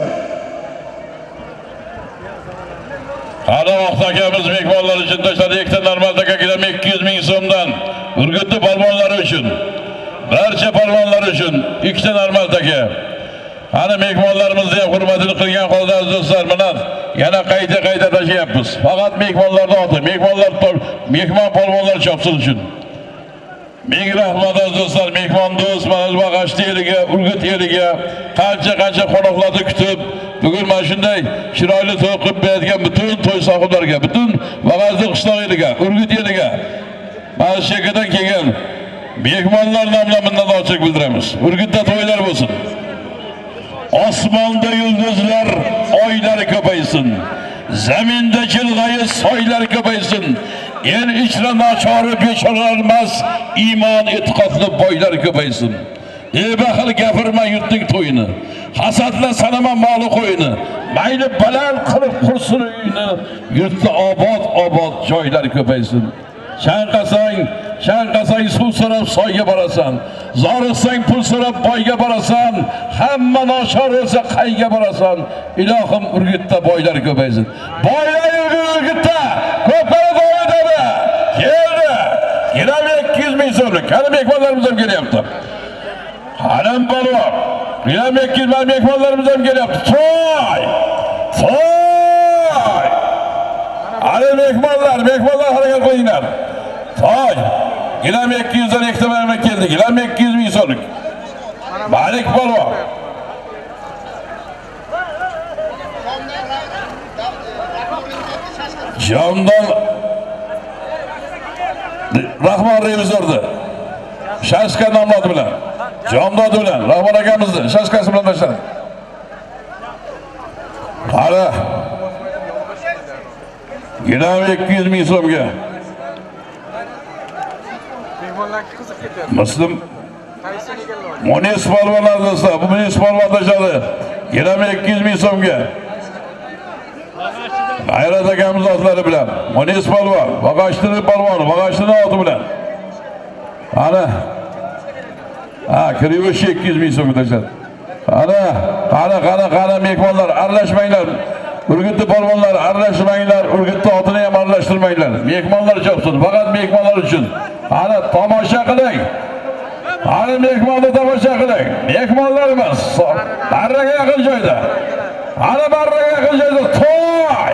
Qani oqtakamiz mehmonlar uchun tashladi. Ikkita normal takaga 200 ming so'mdan. Urgutli polvonlari uchun, barcha polvonlar uchun ikkita normal taka. Qani mehmonlarimizni ham hurmatini qilgan holda aziz do'stlar, mana yana qayta tashlayapmiz. Faqat mehmonlarning oti, mehmon polvonlar chopsin uchun. Ming rahmat aziz do'stlar, mehmon do'st, mana Bag'ashti eliga, Urgut eliga qancha qo'noqlarni kutib, bugun mana shunday chiroyli to'y qilib beradigan butun to'y sohiblariga, butun Bag'ashti qishloq eliga, Urgut eliga mana shu yerdan kelgan mehmonlar nomidan minnatdorchilik bildiramiz. Urgutda to'ylar bo'lsin. Osmonda yulduzlar, oylar ko'paysin. Zaminda jilg'ayi soylar ko'paysin. El ichra nochori bechoralar emas, iymon e'tiqodli boylar ko'paysin. Baxil gapirma yurtning to'yini. Hasadla sanama moli qo'yini. Mayli baland qilib qursin uyini. Yurtda obod joylar ko'paysin. Shanqasang suv so'rab soyga borasan. Zorixsang pul so'rab boyga borasan. Hamma nochor bo'lsa qayga borasan. Ilohim Urgutda boylar ko'paysin. Boylar Urgutda ko'payib boyidadi. Keldi. Kelami 200 ming so'mlik. Qani mehmonlarimiz ham kelyapti. Haram balon. Kelami 200 ming mehmonlarimiz ham kelyapti. To'y! Hali mehmonlar harakat qilinglar. Toy! Gilam 200 dan ikkita mehmon keldi. Gilam 200 ming so'mlik. Malik polvon. Jondon Rahmon revizordi. Shashka nomladi bilan. Jondod bilan Rahmon akamizni shashkasi bilan tashladi. Qara. Gilam 200 ming so'mga. Muslim Munis polvonlar do'stlar, bu Munis polvon tashadi. Gilam 200 ming so'mga. G'ayrat akamiz otlari bilan Munis polvon, Bag'ashtini polvoni, Bag'ashtini oti bilan. Krivoshi 200 ming so'mga tashadi. Qara mehmonlar aralashmanglar. Urgutli polvonlar aralashmanglar, Urgutli otini ham aralashtirmanglar. Mehmonlar chopsin, faqat mehmonlar uchun. Tomosha qiling. Mehmonni tomosha qiling. Mehmonlarimiz barraga yaqin joyda. Barraga yaqin joyda to'y.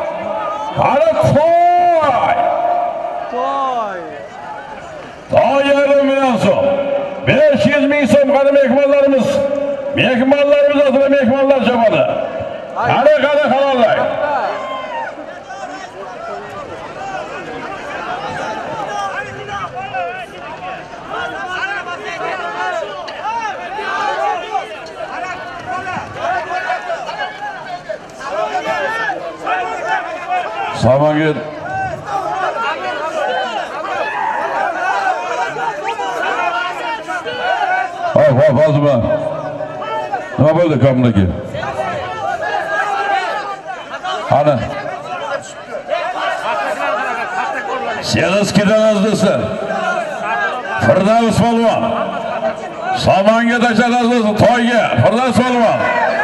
To'y yarim million so'm. 500 ming so'm qani mehmonlarimiz. Mehmonlarimiz otida mehmonlar chopadi. Qani halollang. Samanget. Fazla. Ne oldu kamdaki? Ana. Siyasiskidan azdısın. Firdavs polvon. Samanga tashladi azdısın. Toyga. Firdavs polvon.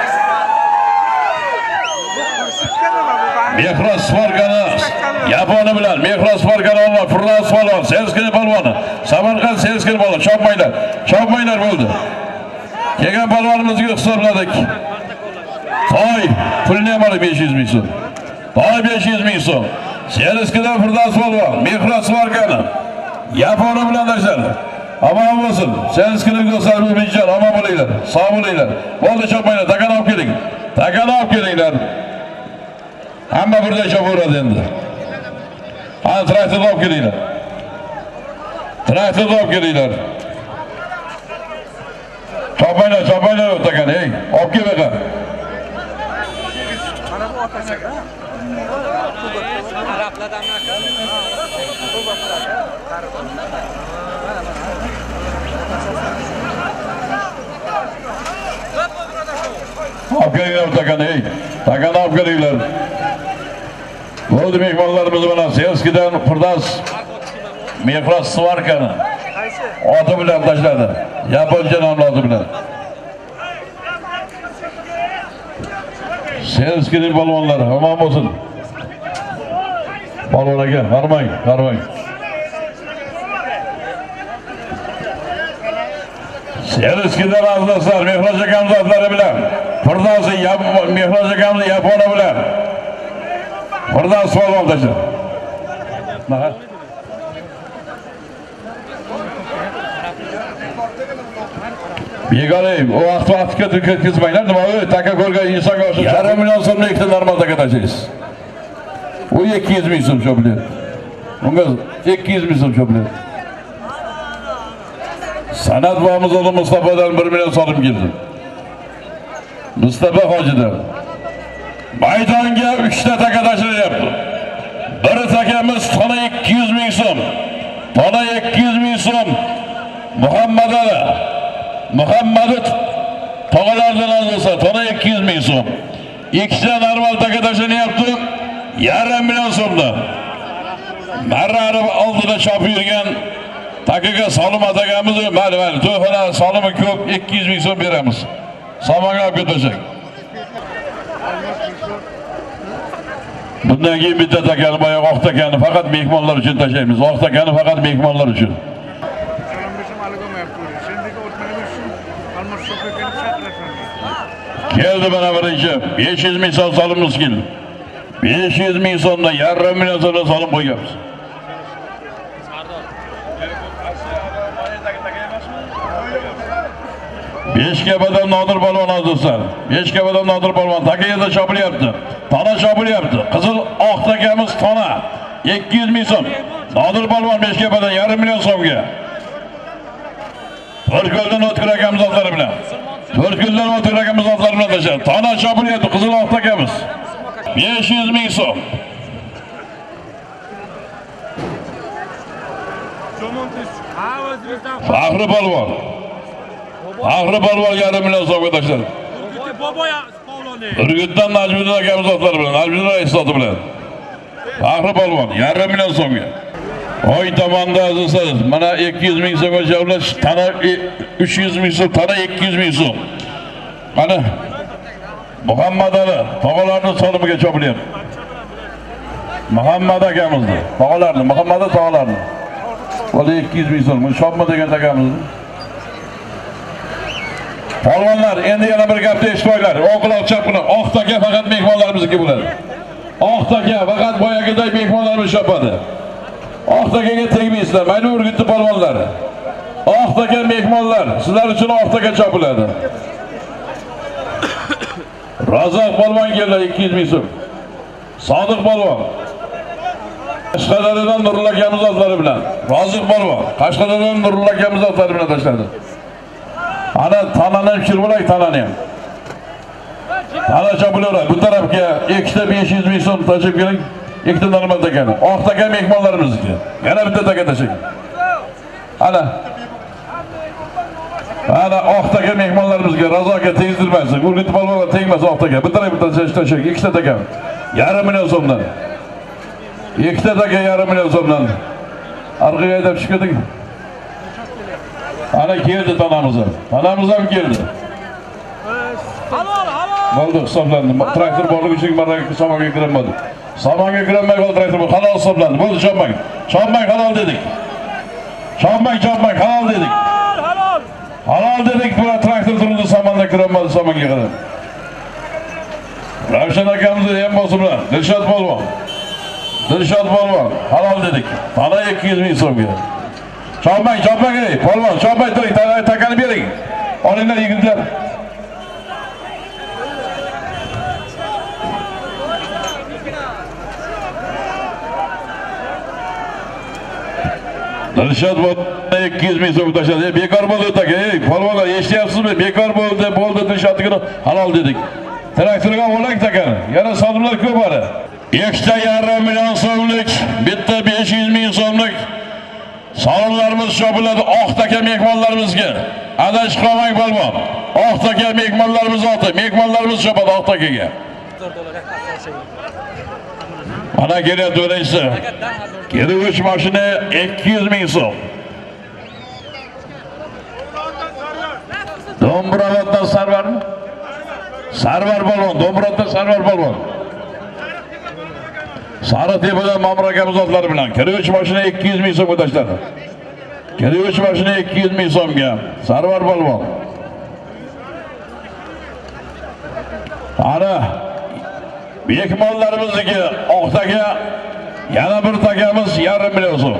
Mehros Fargani Yaponi bilan Mehros Fargani olma Firdavs polvon, Siyasiskidan polvoni. Samarqand Siyasiskidan polvon. Chopmanglar bo'ldi. Kelgan polvonimizga hisobladik. Toy pulni ham olib 500 ming so'm. Toy 500 ming so'm. Siyasiskidan Firdavs polvon, Mehros Fargani Yaponi bilan tashladi. Aman bo'lsin. Siyasiskidan do'stlarimiz bilan aman bo'linglar. Sog' bo'linglar. Bo'ldi chopmanglar, takan olib keling. Kelinglar. Hamma birday chopaveradi endi. Traktorni olib kelinglar. Chopmanglar o'tagan, ey. Olib kel baqa. Mana bu otasiga. Arablardan aka. Olib kelinglar o'tagan, ey. Takan olib kelinglar. Bo'ldi mehmonlarimiz bilan Siyasiskidan Firdavs Mehros Fargani oti bilan tashladi. Yaponcha nomli oti bilan. Siyasiskidan polvonlar omon bo'lsin. Polvon aka, qarmang. Siyasiskidan azdaslar Mehros akamiz otlari bilan. Firdavs Mehros akamiz Yaponi bilan. Firdavs polvon tashladi. Begalay, o vaqtga ketkizmanglar. Nima u taka ko'rgan insonga o'xshab 1,5 million so'mlik ikkita normal taka tashlaysiz. U 200 ming so'm chopiladi. Unga 200 ming so'm chopiladi. San'at bomiz o'g'li Mustafadan 1 million so'm keldi. Mustafa hojidan. Maydonga 3 ta taka tashlayapti. Bir takamiz tona 200 ming so'm. Tona 200 bin so'm. Muhammad Ali. Muhammad'ı toğalardan alırsa tona 200 bin so'm. İkisinden normal takadaşını yaptım. Yarım milyon so'mdan. Marrarı aldıda çapı yürgen. Takıga salım atagamiz, mali to'yxona salımı ko'p 200 bin so'm beramiz. Samonga olib ketacak. Bundan keyin bitta takani boya oq takani faqat mehmonlar uchun tashlaymiz. Oq takani faqat mehmonlar uchun. Geldi bana birinchi 500 bin so'm salımımız keldi. 500 bin so'mdan yarım milyon so'mdan salım qo'yamiz. Beşkepe'den Nadir Balvan azizlar. Beşkepe'den Nadir Balvan Takaya'da çapıl yaptı. Tana çapıl yaptı. Kızıl Aktakemiz Tana 200 bin so'm. Nadir Balvan Beşkepe'den yarım milyon so'mga. Türkgöl'den O'tkir akamiz otları bilan. Türkgöl'den O'tkir akamiz otları bilan taşıdı. Tana çapıl yaptı. Kızıl Aktakemiz 500 bin so'm. Fahri Balvan. Fahri Balvan yarım milyon so'mga tashladi. Urgutdan Najmiddin akamiz otları bilan, Najmiddin rais oti bilan. Fahri Balvan yarım milyon so'mga. Oy tomonda azizlar, mana 200 bin so'mga javlash, tana 300 bin so'm, tana 200 bin so'm. Mana Muhammad Ali tog'alarning salimiga chopilyapti. Muhammad akamizni, tog'alarni, Muhammad tog'alarni. Valla 200 bin so'm, shopma degan akamizni. Polvonlar, endi yana bir gapni eshitinglar. O'qilov chapini, Oqtaka faqat mehmonlarimizniki bo'ladi. Oqtaka faqat boyagiday mehmonlarimiz chopadi. Oqtakaga tegmaysizlar, mayli Urgutli polvonlar. Oqtaka mehmonlar, sizlar uchun Oqtaka chopiladi. Razaq polvon keldi 200 bin so'm. Sodiq polvon. Qashqadaryodan Nurullo akamiz otlari bilan. Roziq polvon, Qashqadaryodan Nurullo akamiz otlari bilan tashladi. Ana tanani chirvo'lak tanani ham. Tana chapilaveradi. Bu tarafga ikkita 500 bin so'm tashib keling. Ikkita normal takani. Oq taka mehmonlarimizniki. Yana bitta taka tashing. Ana. Ana oq taka mehmonlarimizga Razoga tegizdirmaysiz. Urgutli polvonga tegmas oq taka. Bu tarafga tashing. Ikkita taka. Yarım milyon so'mdan. Ikkita taka yarım milyon so'mdan. Arqaga haydab chiqdik. Ana keldi tanamiz ham. Tanamiz ham keldi. Halol. Bo'ldi, hisoblandi. Traktor borligi uchun marraga samonga kirilmadi. Samonga kirilmay qoldi traktor. Halol hisoblandi. Bo'ldi, chopmang. Chopmang halol dedik. Chopmang halol dedik. Halol dedik. Bu traktor turildi, samonga kirilmadi, samonga qadar. Ravshan akamizni ham bosim bilan. Dilshod polvon. Halol dedik. Tana 200 bin so'mga. Chopmang ey, polvon, chopmang turing, takani bering. Olinglar yigitlar. Dilshod polvon 200 bin so'm tashladi. Bekor bo'ldi taka, ey, polvonlar eshityapsizmi? Bekor bo'ldi, Dilshodnikini halol dedik. Traktorga olak takani. Yana solimlar ko'p bor. Ikkita yarım milyon so'mlik, bitta 500 bin so'mlik salonlarimiz chopiladi Oqtaka mehmonlarimizga. Adashib qolmang polvon. Oqtaka mehmonlarimiz oti, mehmonlarimiz chopadi Oqtakaga. Mana kelyapti birinchisi. Keluvchi mashina 200 bin so'm. Do'mbirovotdan Sarvarmi? Sarvar polvon, Do'mbirovotdan Sarvar polvon. Sariqtepadan Ma'mur akamiz otlari bilan kiruvchi mashina 200 bin so'mga tashladi. Kiruvchi mashina 200 bin so'mga. Sarvar polvon. Ana mehmonlarimizniki Oqtaka yana bir takamiz yarım milyon so'm.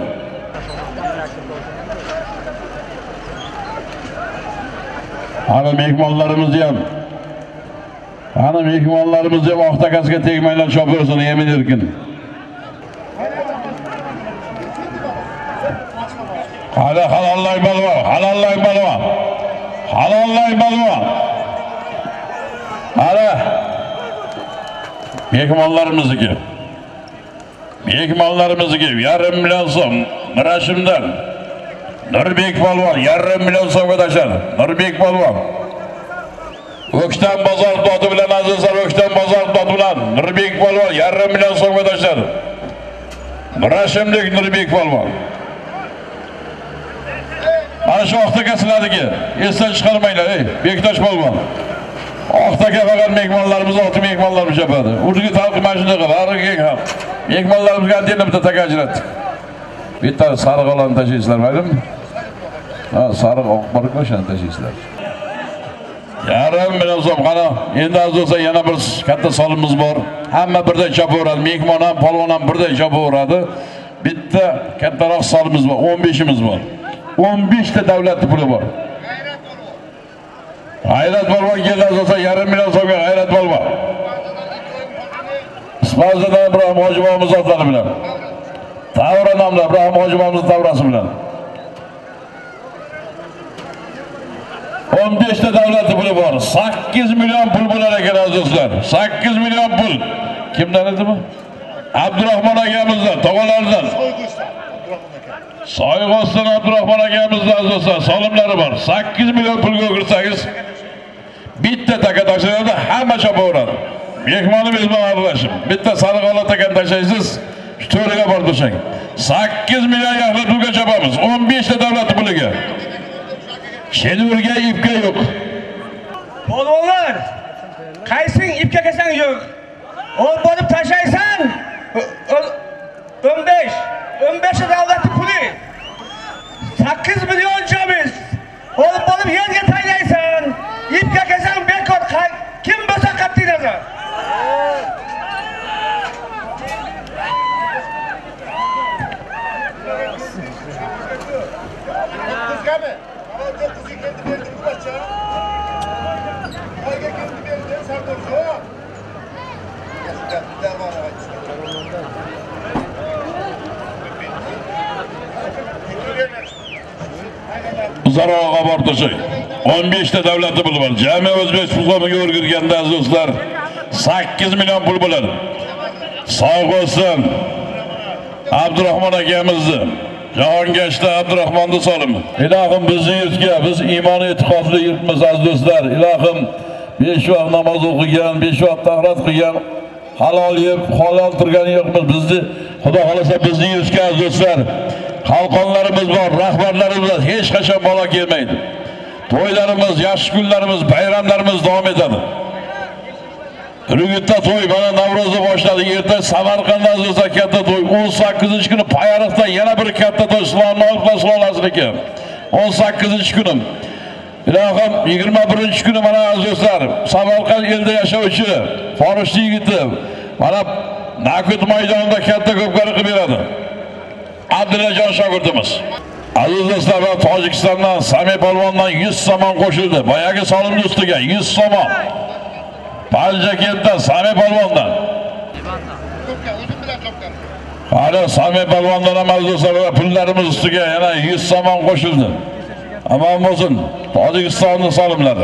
Ana mehmonlarimizni ham Oqtakasiga tegmanglar, chopirsin, yemin erkin. Hadi halollang polvon. Ana mehmonlarimizniki yarım milyon so'm. Miraşimdan Nurbek polvon 1,5 million so'mga tashladi. Nurbek polvon. O'ktam bozor dodi bilan azizlar, O'ktam bozor dodi bilan Nurbek polvon 1,5 million so'mga tashladi. Miraşimlik Nurbek polvon. Ana shu oqtaka sizlarniki. Esdan chiqarmanglar, Bektosh polvon. Oqtaka faqat mehmonlarimiz, oti mehmonlarimiz yapadi. Urgi talqi mashina qilib, ariga ham. Mehmonlarimizga antenna bitta taka ajratdik. Bitta sariq olani tashlaysizlar, maylimi? Ha, sariq oq borku o'shani tashlaysizlar. 1,5 million so'm qana. Endi az bo'lsa yana bir katta solimiz bor. Hamma birdan chopaveradi. Mehmon ham, polvon ham birdan chopaveradi. Bitta kattaroq solimiz bor, 15imiz bor. 15 ta davlat puli bor. G'ayrat polvon keldi az bo'lsa 1,5 million so'mga G'ayrat polvon. Ispanzadan Ibrohim Hojiboyimiz otlari bilan. Davra nomli Ibrohim Hojiboyimiz davrasi bilan. 15 ta davlat puli bor. 8 million pul bo'lar ekan azizlar. 8 million pul. Kimdan edi bu? Abdurahmon akamizdan, tog'alardan. Soyg'osdan Abdurahmon akamizdan azizlar, solimlari bor. 8 million pulga o'girsangiz bitta taka tashlaydi, hamma chopaveradi. Mehmoni mezbon aralashib, bitta sariq ola takan tashlaysiz, shu to'riga borib tushing. 8 million yaxlit pulga chopamiz. 15 ta davlat puliga. Shenurga ipga yo'q. Polvonlar, qaysing ipga kesang yo'q. Ol bo'lib tashlaysan. 15 davlat puli. 8 million jomiz. Ol bo'lib yerga tashlaysan. İpga kesang bekor. Kim bo'lsa qat'iy nazar. Zarog'a bortishing. 15 ta davlatda pul bor. Jami O'zbek futboliga o'rgirganda aziz do'stlar 8 million pul bo'ladi. Sog' bo'lsin. Abdurahmon akamizni, Jahongashda Abdurahmonni solimi. Ilohim bizni yurtga, biz iymon e'tiqodli yurtmiz aziz do'stlar. Ilohim 5 vaqt namoz o'qigan, 5 vaqt tahrat qilgan, halol yeb, halol turgani yo'qmiz. Bizni Xudo xolasa bizni yurtga aziz do'stlar. Qalqonlarimiz bor, rahbarlarimiz hech qachon bola kelmaydi. To'ylarimiz, yaxshi kunlarimiz, bayramlarimiz davom etadi. Urgutda to'y mana Navro'zni boshladi. Erta Samarqandda azizda katta to'y. 18-kuni Payariqda yana bir katta to'y Sulonnoyxonasizniki. 18-kunim. Ilohim 21-kuni mana azizlar Samarqand elda yashovchi Forishli yigiti mana Nakut maydonida katta ko'pkari qilib beradi. Abdullajon shogirdimiz. Aziz do'stlar, va Tojikistondan Sami polvondan 100 somon qo'shildi. Boyagi solimni ustiga 100 somon. Paljakentdan Sami polvondan. Hali Sami polvondan ham aziz do'stlar, pullarimiz ustiga yana 100 somon qo'shildi. Aman bo'lsin, Tojikistonning solimlari.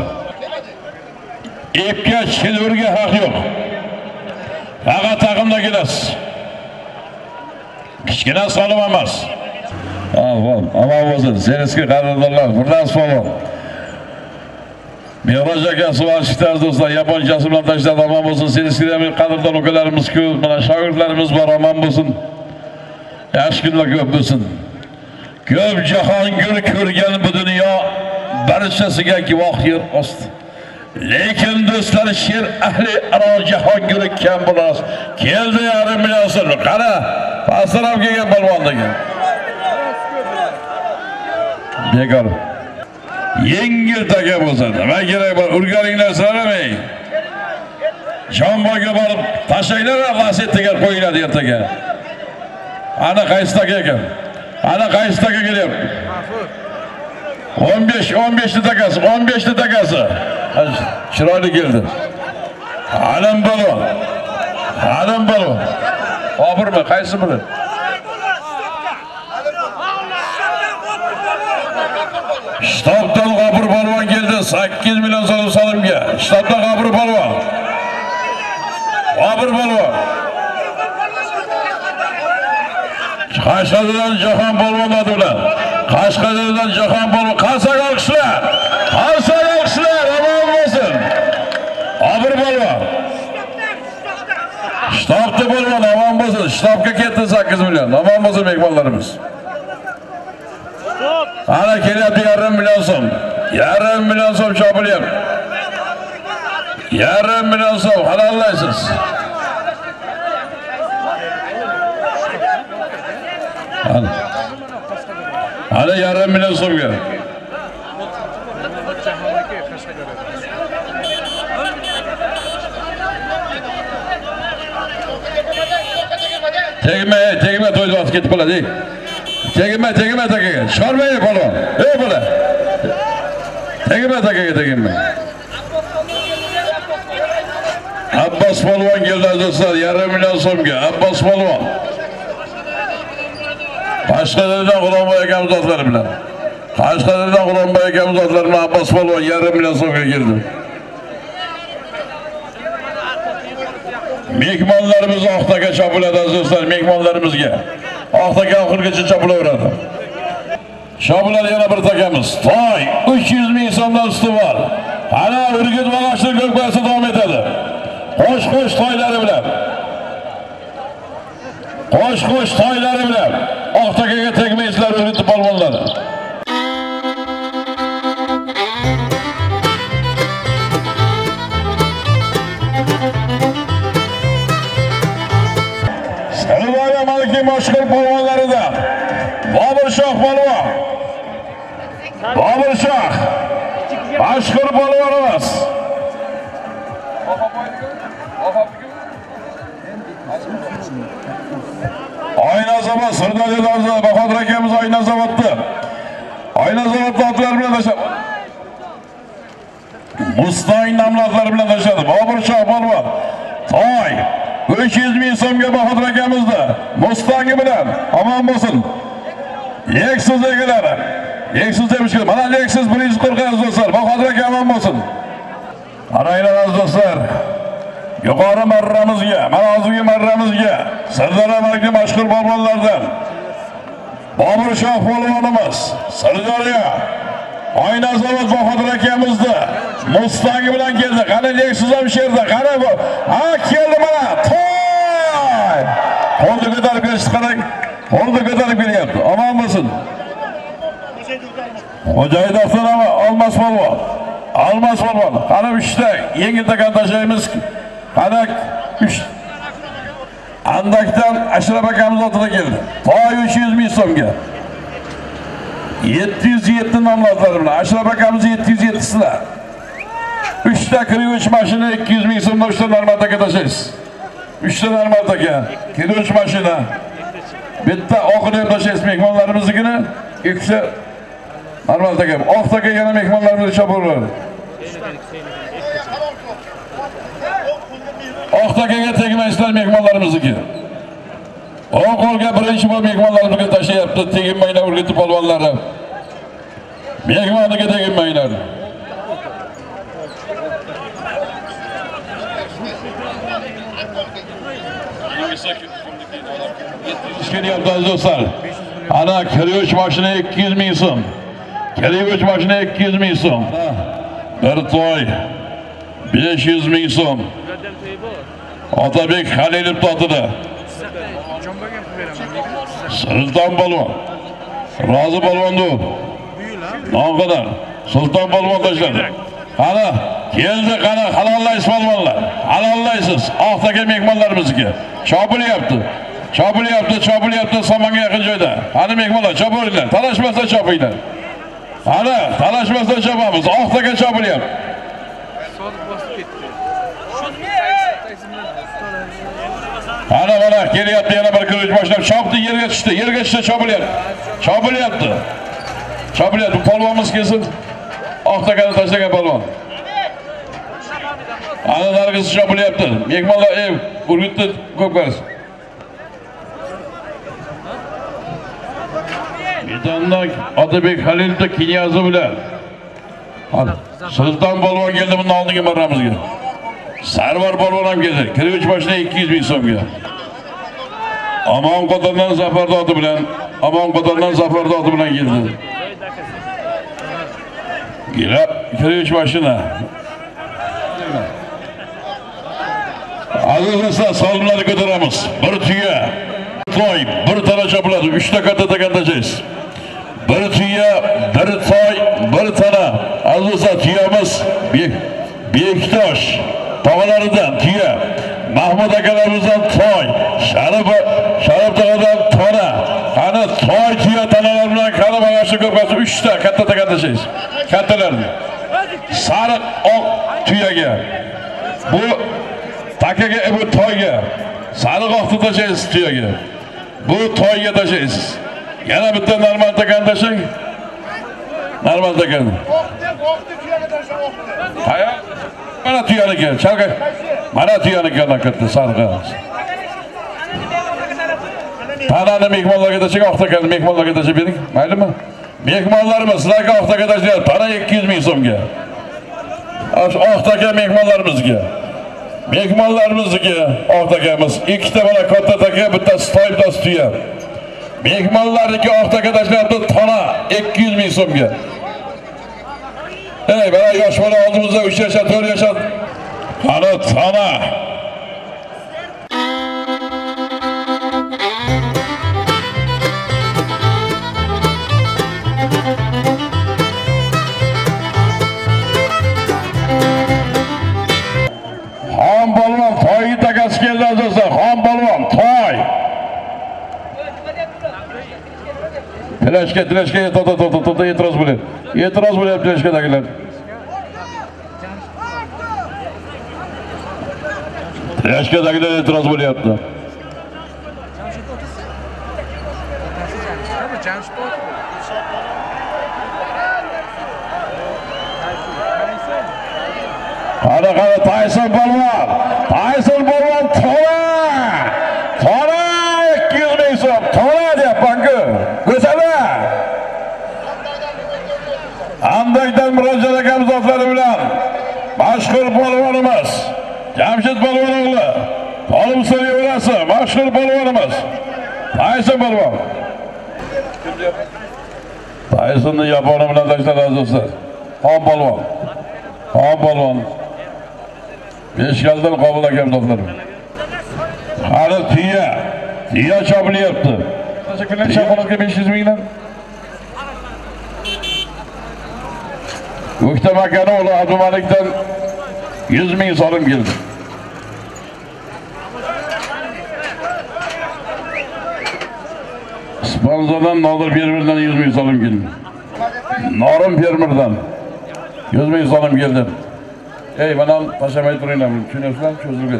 Ipga chilurga haq yo'q. Faqat taqimda kelasiz. Kichkina solim emas. Aman bo'lsin, Zelenskiy qadrdonlar, Birnas polvon. Mehroj aka suvalishlar do'stlar, yaponchasi bilan tashladi. Aman bo'lsin, Zelenskiy qadrdon ukalarimiz ko'p, mana shogirdlarimiz bor, aman bo'lsin. Yaxshi kunlar ko'p bo'lsin. Ko'p jahongir ko'rgan bu dunyo barchasiga guvoh yer osti. Lekin do'stlar, sher ahli aro jahongir kam bo'las. Keldi 1,5 million so'm. Qara, pastarab kelgan polvondagi. Bekor. Yengil taka bo'lsa, nima kerak bor? Urganinglar so'ramay. Jonboyga borib tashlaylar, lasetga qo'yiladi ertaga. Ana qaysi taka ekan? Ana qaysi taka kelyapti? 15 ta takasi, 15 ta takasi. Chiroyli keldi. Alim polvon. Alim polvon. Obirmi, qaysi biri? Shtobdan G'ofur polvon keldi, 8 million so'm solimga. Shtobdan G'ofur polvon. G'ofur polvon. Qashqadaryodan Jahon polvon bilan. Qashqadaryodan Jahon polvon. Qasak olqishlar. Qasak olqishlar. Omon bo'lsin. Obir polvon. Shtabda polvon omon bo'lsin. Shtabga ketdi 8 million. Omon bo'lsin mehmonlarimiz. Ana kelyapti 1,5 million so'm. 1,5 million so'm chopilyapti. 1,5 million so'm halollaysiz. Ana 1,5 million so'mga. Tegma to'yda vaqt ketib qoladi. Tegma takaga. Chiqarmaydi polvon. Ey bola. Tegma takaga. Abbos polvon keldi do'stlar, 1,5 million so'mga. Abbos polvon. Qashqadaryodan G'ulomboy akamiz otlari bilan. Qashqadaryodan G'ulomboy akamiz otlari bilan Abbos polvon 1,5 million so'mga kirdi. Mehmonlarimiz Oqtaga chopiladi do'stlar, mehmonlarimizga. Oqtaga oxirgacha chopilaveradi. Chopiladi yana bir takamiz. Toy 300 ming so'mdan ustuvor. Ana Urgut Valashli ko'kbasi davom etadi. Qo'sh toylari bilan. Qo'sh toylari bilan Oqtagaga tegmaysizlar Urgut polvonlari. Mashhur polvonlaridan Bobur Shoh polvon. Bobur Shoh mashhur polvonimiz. Oyna zavod Sirdaryoda Bahodir akamiz oyna zavodda. Oyna zavodda otlar bilan tashlab. Mustang namlatlar bilan tashladi. Bobur Shoh polvon. Toy 300 ming so'mga Bahodir akamizda Mustang bilan omon bo'lsin. Lexus egalari. Lexus demişki, mana Lexus 140 do'stlar. Bahodir aka omon bo'lsin. Qaranglar do'stlar. Yuqori marramizga, mana hozirgi marramizga Sirdaryo markli mashhur polvonlardan Bobur Shoh polvonimiz Sirdaryo Oyna zavod Bahodir akamizda Mustang bilan keldi. Qani Lexus ham sherda. Qani bu. Ha keldi mana. Toy! Qo'lni ko'tarib kelishdi qarang. Qo'lni ko'tarib kelyapti. Omon bo'lsin. Xo'jayin avtonomi Almas polvon. Almas polvon. Qani 3 ta yengil takan tashlaymiz. Qani 3 Andakdan Ashraf akamiz otida keldi. Toy 300 ming so'mga. 707 nomlotlar bilan Ashraf akamiz 707 sizlar. 3 ta kiruvchi mashina 200 ming so'mdan 3 ta normal taka tashlaysiz. 3 ta normal taka, kiruvchi mashina. Bitta oxirida tashlaysiz mehmonlarimiznikini, 2 ta normal taka. Oq taka yana mehmonlarimizni chopaveradi. Oq takaga tegmaysizlar mehmonlarimizniki. Oq qo'lga birinchi bo'lib mehmonlarimizga tashlayapti, teginmaylar Urgut polvonlari. Mehmoniga teginmaylar. Kelyapti do'stlar. Ana kiruvchi mashina 200 ming so'm. Kiruvchi mashina 200 ming so'm. Bir toy 500 ming so'm. Otabek Halilov totida. Sulton polvon. Rozi polvondu. Nonqadar Sulton polvon tashladi. Qani keldi, qani halollaysiz polvonlar. Halollaysiz. Oqtaga mehmonlarimizga. Chopilyapti. Chopilyapti Samonga yaqin joyda. Qani mehmonlar chopiringlar. Talashmasdan chopinglar. Qani talashmasdan chopamiz. Oqtaga chopilyapti. Ana kelyapti yana bir kiruvchi mashina. Chopdi, yerga tushdi, chopilyapti. Polvonimiz kelsin. Oqtagani tashlagan polvon. Ana nargisi chopilyapti. Mehmonlar Urgutda ko'p ko'rasiz. Metandan Otabek Halilov Kinyozi bilan Sulton polvon keldi bundan oldingi marramizga. Sarvar polvon ham keldi. Kiruvchi mashina 200 ming so'mga. Aman Qo'tondan Zafar Dodi bilan, Aman Qo'tondan Zafar Dodi bilan keldi. Gelib, 2-3 mashina. Aziz do'stlar, salomlarni ko'taramiz. Bir tuya, toy, bir tana chopiladi, 3 ta katta takandachaysiz. Bir tuya, bir toy, bir tana. Aziz do'stlar, tuyamiz Bektosh tog'alaridan tuya. Mahmud akalarimizdan toy, Sharif tog'adan tona. Qani toy tuya tanalar bilan qani bag'ashni ko'rpasi 3 ta katta takandachaysiz. Kattalarni. Sariq oq tuyaga. Bu takaga, bu toyga. Sariq oqni tashlaysiz tuyaga. Bu toyga tashlaysiz. Yana bitta normal takan tashlang. Normal takan. Oqni tuyaga tashlab oqni. Haya. Mana tuyaniki, chalga. Mana tuyaniki katta sariq. Tanani mehmonlarga tashlang, oq takanni mehmonlarga tashlab bering. Maylimi? Mehmonlarimiz sizlarga oq takan tashlayapti. Tana 200 ming so'mga. Oq takan mehmonlarimizga. Mehmonlarimizga oq takamiz. 2 ta mana katta taka, bittasi toy, bittasi tuya. Mehmonlarniki oq taka tashlayapti, tona 200 ming so'mga. Ey, mana yosh bola oldimizda 3 yoshda, 4 yoshda. Qani tona. Xon polvon toyga takasi keldi azizlar. Xon polvon toy. Tilashga e'tiroz bo'lyapti. E'tiroz bo'lyapti tilashgadagilar. Tilashgadagilar e'tiroz bo'lyapti. Qara Tayson polvon. Tayson polvon Tona 200 ming so'm. Tona deyapman-ku. Go'zala. Andakdan Murodjon akamiz do'stlari bilan mashhur polvonimiz Jamshid polvon o'g'li. Olim so'raverasi, mashhur polvonimiz. Tayson polvon. Taysonni yaponi bilan tashladi do'stlar. Xon polvon. Xon polvon. Beshkaldan Qobul akam do'stlarim. Hali tuya chopilyapti. Tashakkurlar chaqaloqqa 500 mingdan. O'ktam akani o'g'li Abdumalikdan 100 ming so'm keldi. Sponsordan Nodir Fermerdan 100 ming so'm keldi. Norim Fermerdan 100 ming so'm keldi. Ey, mana tashamay turinglar, tushunyapsizlar? Cho'zilgan.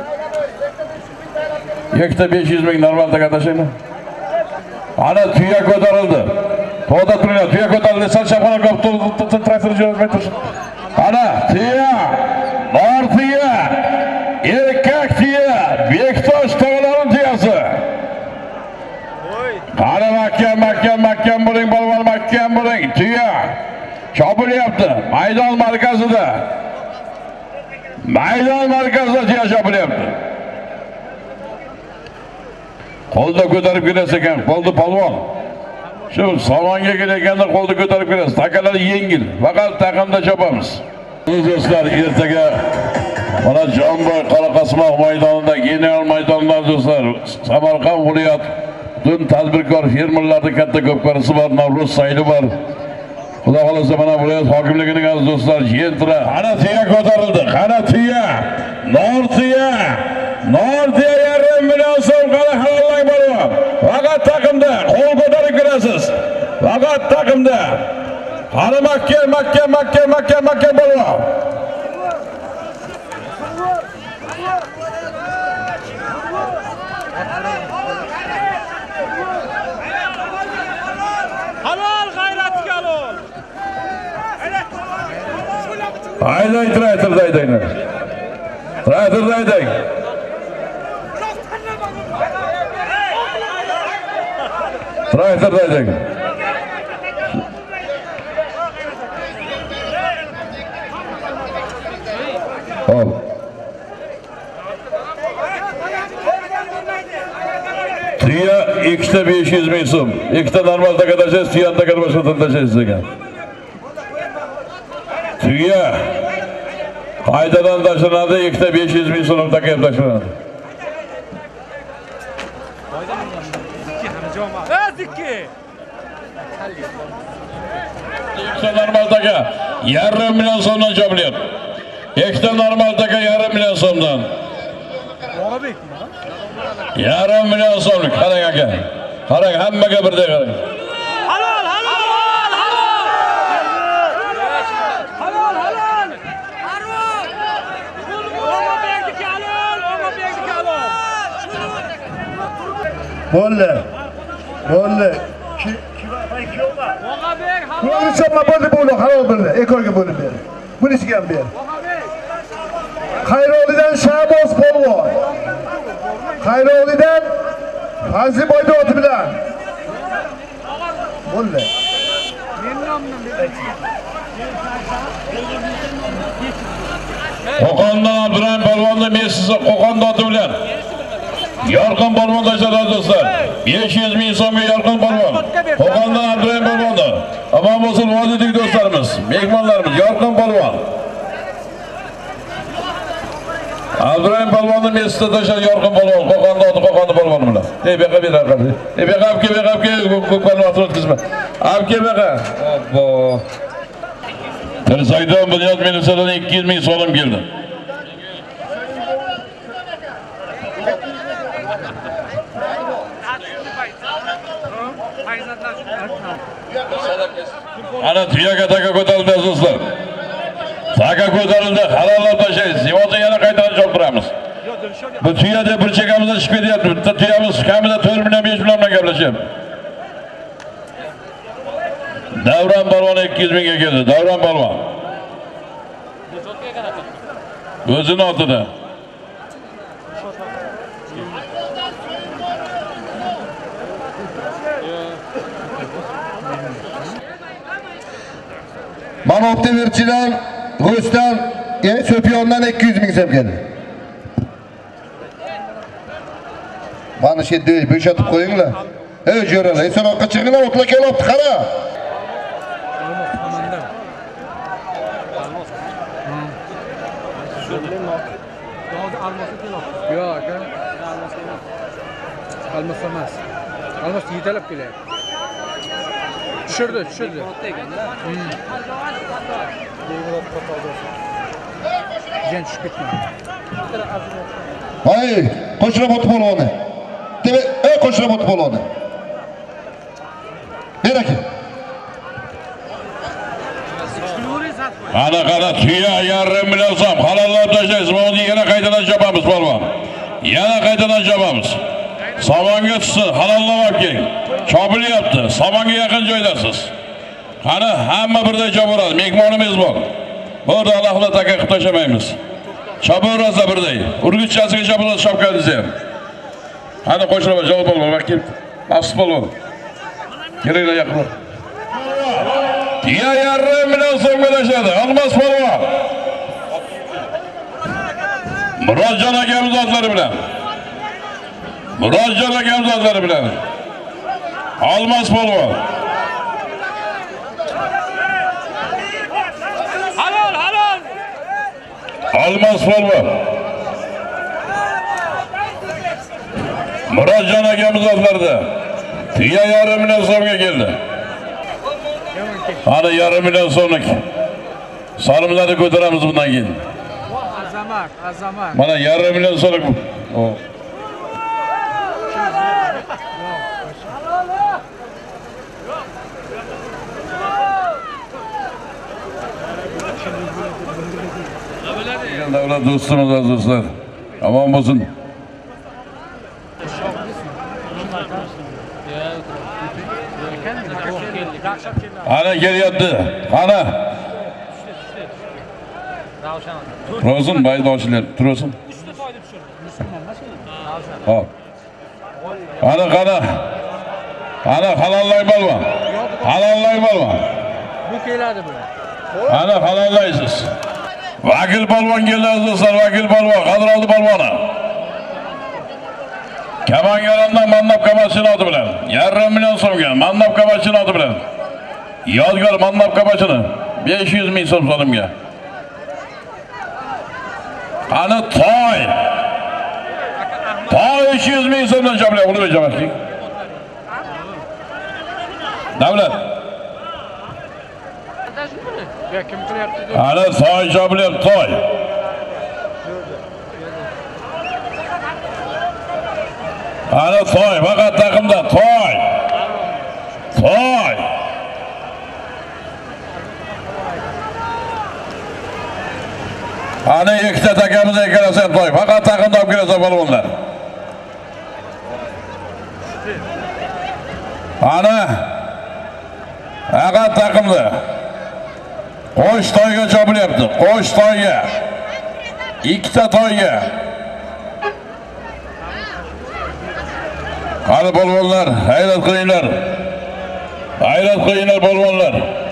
Ikkita 500 ming normal taqa tashlayman. Ana tuya ko'tarildi. To'xtab turinglar, tuya ko'tarildi. Sal chapana qilib traktor jo'natmay tursin. Ana tuya, nor tuya, erkak tuya, Bektosh tog'alarining tuyasi. Qani mahkam bo'ling, polvon, mahkam bo'ling. Tuya chopilyapti. Maydon markazida. Maydon markazida tuya chopilyapti. Qo'lda ko'tarib kelasiz ekan, qo'lda polvon. Shu salonga kelayotganda qo'lda ko'tarib kelasiz. Takalar yengil, faqat taqimda chopamiz. Do'stlar, ertaga mana Jonboy Qoraqasmoq maydonida, General maydonida do'stlar, Samarqand viloyat butun tadbirkor fermerlarning katta ko'pkarisi bor, Navro'z sayli bor. Xudo xolasa mana viloyat hokimligining aziz do'stlar, jentra, ana tuya ko'tarildi. Qani tuya, nor tuya, yarim million so'm qara halollang bo'ladi. Faqat taqimda, qo'l ko'tarib kirasiz. Faqat taqimda. Qani makka bo'ladi. Halol g'ayratga halol. Ayday traktorda aydanglar. Traktorda aydang. Traktorda aydang. Hop. Tuya ikkita 500 ming so'm. Ikkita normal takatashasiz, tuyani takat boshqa tashlaysiz ekan. Tuya qaytadan tashlanadi, ikkita 500 ming so'm takat tashlanadi. Zikki. Ikkita normal taka 1,5 million so'mdan chopilyapti. Ikkita normal taka 1,5 million so'mdan. 1,5 million so'mlik. Qarang aka. Qarang, hammaga birdek qarang. Halol, halol, halol. Halol, halol. O'g'il berdiki halol, o'g'il berdiki halol. Bo'ldi. Bo'ldi. Bunu çabma böyle bunu halal böyle. Ekolge böyle bir. Bunu içken bir. Hayroğlu'dan Şahboz Polvon. Hayroğlu'dan Fazlı Boyda otu bilen. Böyle. Qo'qondan Abdurahim Polvonni Messi Qo'qonda otu bilan. Yorqin polvon tashladi do'stlar. 500 ming so'mga Yorqin polvon. Qo'qondan Abdurahim polvonda. Omon bo'lsin vodidik do'stlarimiz, mehmonlarimiz Yorqin polvon. Abdurahim polvonni Messi tashladi Yorqin polvon. Qo'qonda oti Qo'qonda polvon bilan. Beqa bir raqam. Beqa ko'pani o'tkazma. Beqa. Obbo. Tirsaydon Bunyod Milisadan 200 ming so'm keldi. Ana tuyaga taka ko'tarildi do'stlar. Taka ko'tarildi, halollab tashlaymiz. Hozir yana qaytadan choptiramiz. Bu tuyada bir chekamizdan chiqib ketyapti. Bitta tuyamiz kamida 4 million 5 million dan gaplashyapti. Davron polvon 200 mingga keldi. Davron polvon. O'zini otida. Mana Optiverchidan, G'o'shdan, So'piyondan 200 ming so'm keldi. Mana shu yerda bo'shatib qo'yinglar. Ey jo'ralar, so'roqqa chiqinglar, o'tlar kelyapti, qara. Yo'q, aka. Almas emas. Almas yetalab kelyapti. Tushirdi. Jen tushib ketdi. Hay, Qo'shrabot polvoni. Ey Qo'shrabot polvoni. Ber aka. Ana tuya 1,5 million so'm halollab tashlaymiz. Buni yana qaytadan chopamiz polvon. Yana qaytadan chopamiz. Somonga tushsin, halollab olib keling. Chopilyapti. Somonga yaqin joydasiz. Qani hamma birday chopaveradi. Mehmonimiz bor. Burada Allohga taka qilib tashlamaymiz. Chopaverasiz birday. Urgutchasiga chopaverasiz shopkangizni ham. Qani qo'shilib javob olma, vakil. Mafsus polvon. Keraklar yaqin. Tuya 1,5 million so'mga tashladi. Almas polvon. Murodjon akamiz otlari bilan. Murodjon akamiz otlari bilan. Almas polvon. Halol. Almas polvon. Murodjon akamiz otlarida. Tuya 1,5 million so'mga keldi. Ana 1,5 million so'mlik. Sonimizni ko'taramiz bundan keyin. Azamat. Mana 1,5 million so'mlik. Davlat do'stimiz aziz do'stlar. Omon bo'lsin. Ana kelyapti. Ana. Tursin, baydoshlar, tursin. Hop. Ana. Ana halollayman polvon. Bu keladi bu. Ana halollaysiz. Vakil polvon keldi do'stlar, vakil polvon, Qadroldi polvoni. Kamangalandan Mannab Kabachini oti bilan 1,5 million so'mga Mannab Kabachini oti bilan yodgor Mannab Kabachini 500 ming so'm so'limga. Qani toy 300 ming so'mdan jablayapti, uni bejamaslik. Davlat. Kim qilyapti? Ana toy jablayapti, toy. Ana toy, faqat taqimda toy. Toy. Ana ikkita takamiz ekalasan toy, faqat taqimda olib kelasan balvonlar. Ana faqat taqimda. Qo'sh toyga chopilyapti, qo'sh toyga. Ikkita toyga. Qani balvonlar, hayrat qilinglar. Hayrat qilinglar balvonlar.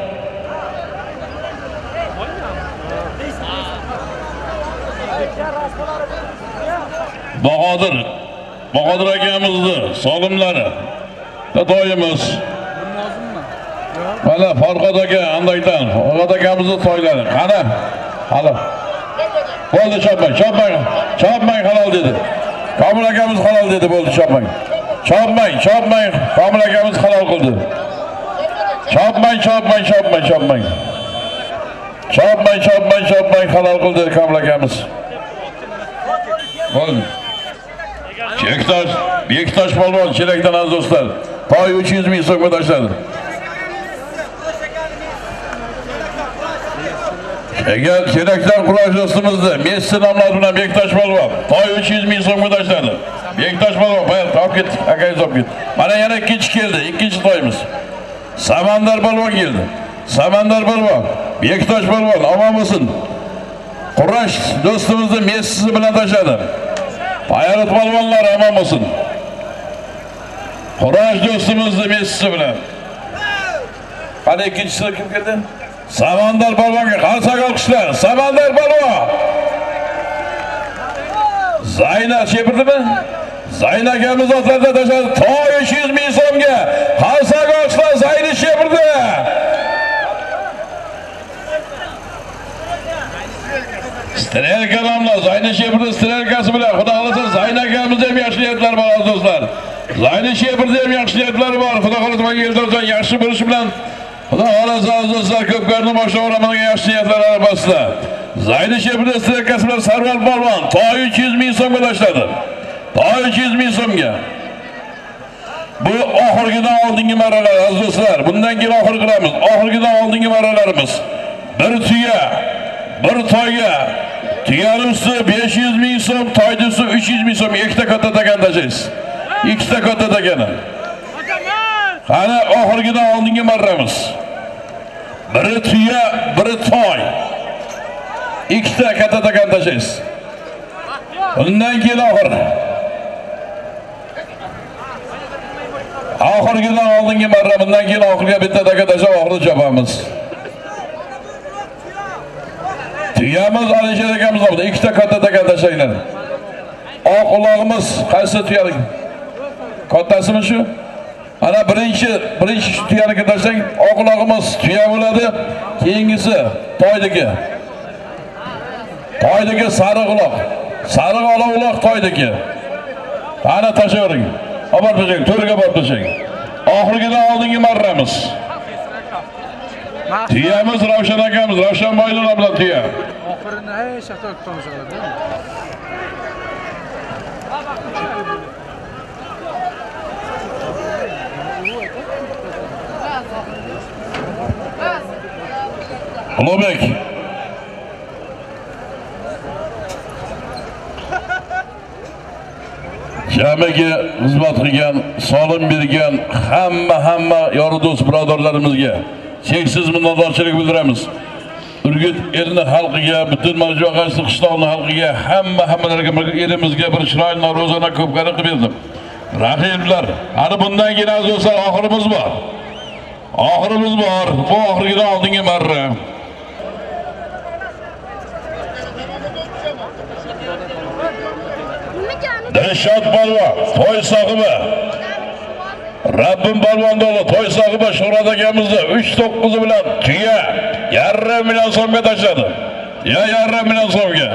Bahodir akamizni solimlari to'yimiz. Mana Farqod aka andaydan, Farqod akamizni to'ylari. Qani? Hali. Bo'ldi, chopmang halol dedi. Komil akamiz halol dedi, bo'ldi, chopmang. Chopmang, Komil akamiz halol qildi. Chopmang, halol qildi Komil akamiz. Bo'ldi. Bektosh polvon chelakdan aziz do'stlar. Toy 300 ming so'mga tashladi. Eğer chelakdan kurash do'stimizni Messi nomlari bilan Bektosh polvon toy 300 ming so'mga tashladi. Bektosh polvon, bayat olib ket, akay olib ket. Mana yana ikkinchi keldi, ikkinchi toyimiz. Samandar polvon keldi. Samandar polvon, Bektosh polvon omon bo'lsin. Kurash do'stimizni Messi bilan tashladi. Hayrat polvonlar omon bo'lsin. Kurash do'stimizni Messi bilan. Qani ikkinchisi kim keldi? Samandar polvonga qarsak olqishlar. Samandar polvon. Zayna shepirdimi? Zayna akamiz otlarda tashladi. Toy 300 ming so'mga. Qarsak olqishlar Zayna shepirdi. Strelka nomli Zayna shepirdi strelkasi bilan. Xudo xolasa Zayna akamiz ham yaxshi niyatlar bor aziz do'stlar. Zayna shepirdi ham yaxshi niyatlar bor. Xudo xolasa yerdan yaxshi bo'lishi bilan Xudo xolasa aziz do'stlar ko'pkarni boshlovraman yaxshi niyatlar arabasida. Zayna shepirdi strelkasi bilan Sarvar polvon toy 300 ming so'mga tashladi. Toy 300 ming so'mga. Bu oxirgidan oldingi marralar aziz do'stlar. Bundan keyin oxir qilamiz. Oxirgidan oldingi marralarimiz. Bir tuya, bir toyga tuyaning usti 500 ming so'm, toyning usti 300 ming so'm. Ikkita katta takan tashlaysiz. Ikkita katta takani. Qani oxirgidan oldingi marramiz. Biri tuya, biri toy. Ikkita katta takan tashlaysiz. Undan keyin oxirgidan oldingi marra, bundan keyin oxirga bitta taka tashlab oxirida chopamiz. Tuyamiz Alisher akamiz oldi. Ikkita katta takan tashlanglar. Oq quloqimiz qaysi tuyalik? Kattasimi shu? Ana birinchi tuyaniki tashlang, oq quloqimiz tuya bo'ladi. Keyingisi toydagi. Toydagi sariq quloq. Sariq olovloq toydagi. Ana tashlavering. Olib tashlang, to'rga borib tashlang. Oxirgidan oldingi marramiz. Tuyamiz Ravshan akamiz, Ravshan boylar bilan tuya. Oxirini shaxta tomosha qiladi. Ulug'bek. Jamiga xizmat qilgan, solim bergan hamma yori do'st birodarlarimizga cheksiz minnatdorchilik bildiramiz. Urgut elini xalqiga, butun Marjog'asi qishloqning xalqiga, hammalariga elimizga bir chiroyli Navro'zona ko'pkari qilib berdim. Raqiblar, ana bundan keyin aziz do'stlar oxirimiz bor. Oxirimiz bor. Bu oxirgidan oldingi marra. Dilshod polvon, to'y sohibi. Rabbim polvondo'g'li to'y sohibi Shuhrat akamizni 3-9 bilan tuya 1,5 million so'mga tashladi. 1,5 million so'mga.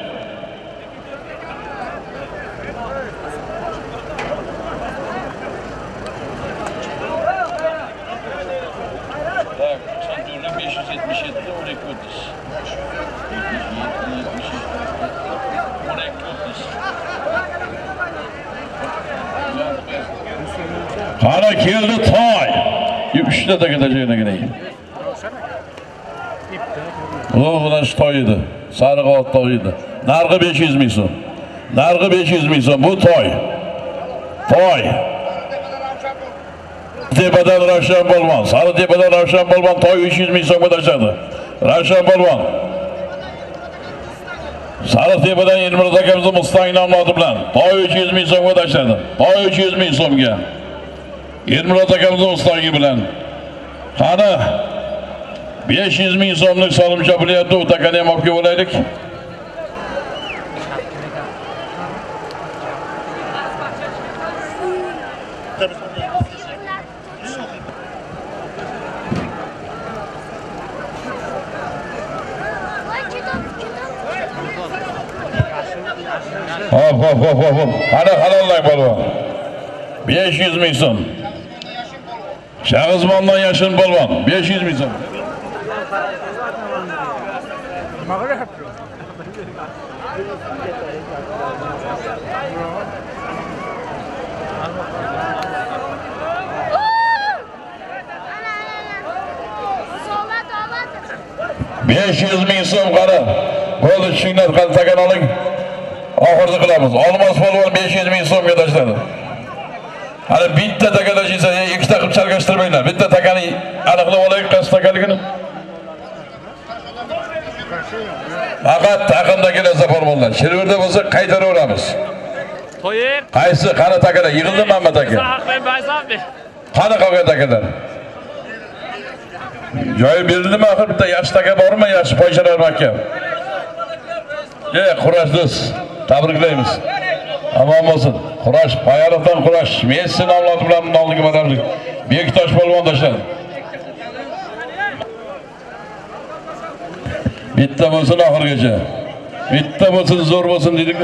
Qara keldi toy. 3 ta takatacağına gideyim. Oğlan toydu. Sarıqoq toydu. Narxi 500 ming so'm. Narxi 500 ming so'm bu toy. Toy. Tepadan Ravshan polvon, Sarıtepadan Ravshan polvon toy 300 ming so'mga tashladi. Ravshan polvon. Sarıtepadan Elmurod akamizni Mustang nomlari bilan toy 300 ming so'mga tashladi. Toy 300 ming so'mga. Elmurod akamizni Mustangi bilan. Qani 500 ming so'mlik solim chopilyapti, u takani ham olib kelib olaylik. Hop. Qani halollang polvon. 500 ming so'm. Shahrizmondan Yashin polvon 500 ming so'm. $500 ming so'm qara. Bo'ldi, tushinglar, qani takan oling. Oxirida qilamiz. Olmos polvon 500 ming so'mga tashladi. Hali bitta takadashisa, ikkita qilib chalgashtirmanglar. Bitta takani aniqlab olaylik, qaysi takaligini. Faqat taqimdagilar polvonlar. Shirvirda bo'lsa qaytaraveramiz. To'yib. Qaysi qara takalar yig'ildi Muhammad aka? Qani qolgan takalar? Joyi berildimi axir? Bitta yaxshi taka bormi? Yaxshi poychalar aka. Qurash do'st, tabriklaymiz. Aman bo'lsin. Qurash, Payarovdan Qurash. Messi nomlari bilan nomliga badallik. Bektosh polvon tashladi. Bitta bo'lsin oxirgacha. Bitta bo'lsin, zo'r bo'lsin dedik-ku.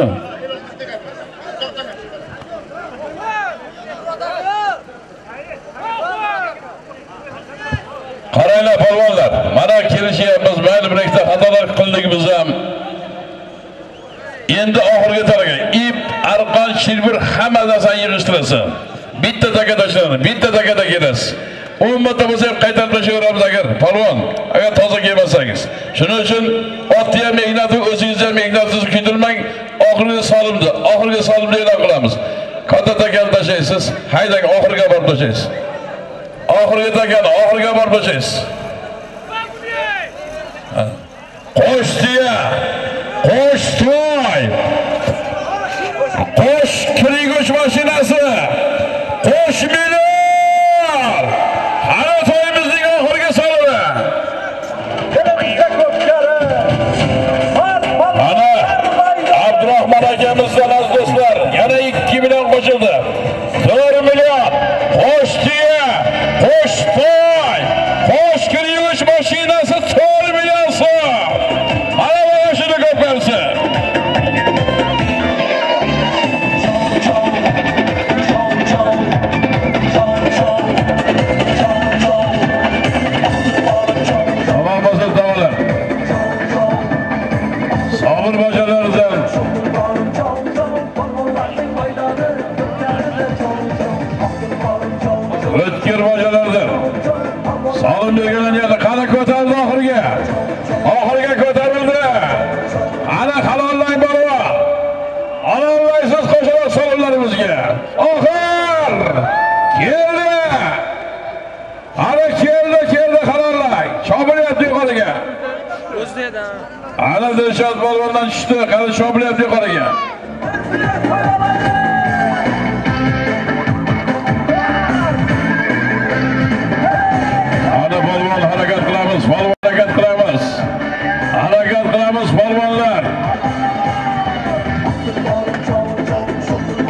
Qaranglar polvonlar, mana kelishyapmiz, mayli bir ikkita xatolar qildik biz ham. Endi oxirgi taraga ip, arqon, shilbir hamma narsani yig'ishtirasiz. Bitta taka tashlanadi, bitta takada kelasiz. 10 marta bo'lsa ham qaytarib tashlayveramiz agar polvon, agar toza kelmasangiz. Shuning uchun otni ham mehnatni o'zingiz ham mehnatsiz kuydirmang. Oxirgi solimda e'lon qilamiz. Katta takani tashlaysiz, haydang oxirga borib tashlaysiz. Oxirgi takani oxirga borib tashlaysiz. Qo'sh tuya, qo'sh to'y, qo'sh kiriguch mashinasi, qo'sh million. Ana to'yimizning oxirgi solimi. Ana Abdurahmon akamizdan aziz do'stlar, yana 2 million qo'shildi. 4 million. Qo'sh tuya, qo'sh to'y, qo'sh kiriguch mashinasi 4 million so'm. Mana bu shuni ko'p bo'lsa. Tamam bo'lsin tavalar. Sabr bajarlardan. O'tkir bajarlardan. Solim bergan yerda qani ko'tarildi oxirga. Oxirga ko'tarildi. Ana halollang borwa. Halollaysiz qo'shaloq solimlarimizga. Oxir! Keldi. Ana keldi halollang. Chopilyapti yuqoriga. O'zida. Ana Dilshod polvondan tushdi, qani chopilyapti yuqoriga. Ana polvon harakat qilamiz, harakat qilamiz polvonlar.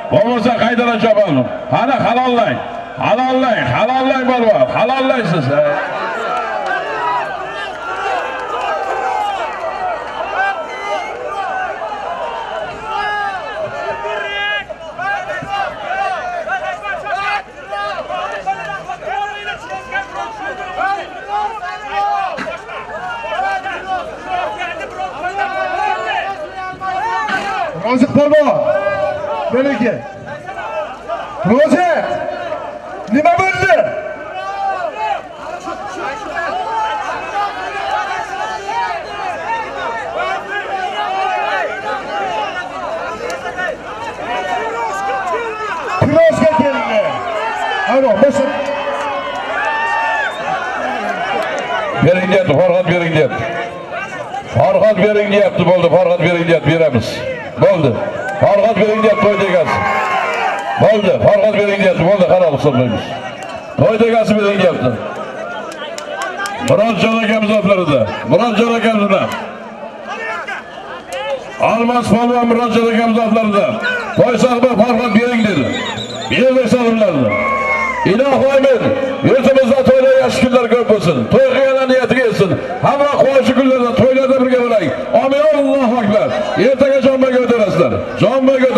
Bo'lmasa qaytadan chopalim. Qani halollang. Halollang bo'lma. Halollaysiz. Roziq polvon. Meniki. Roziq. Nima bo'ldi? Pirozga keldi. Ana, boshqa Bering deyapti, Farhod bering deyapti. Farhod bering deyapti, bo'ldi, Farhod bering deyapti, beramiz. Bo'ldi. Farhod bering deyapti, to'y degasi. Bo'ldi, Farhod bering deyapti, bo'ldi, qarab hisoblaymiz. To'y degasi bering deyapti. Murodjon akamiz otlarida. Murodjon akamizdan. Almas polvon Murodjon akamiz otlarida. To'y sohibi Farhod bering dedi. Berdik so'zlarni. Ilohoyim, yurtimizda to'ylar yaxshi kunlar ko'p bo'lsin. To'y qilganlar niyatiga yetsin. Hamma quvonchli kunlarda to'ylarda birga bo'laylik. Amin. Allohu akbar. Ertaga jonbek o'tirasizlar. Jonbek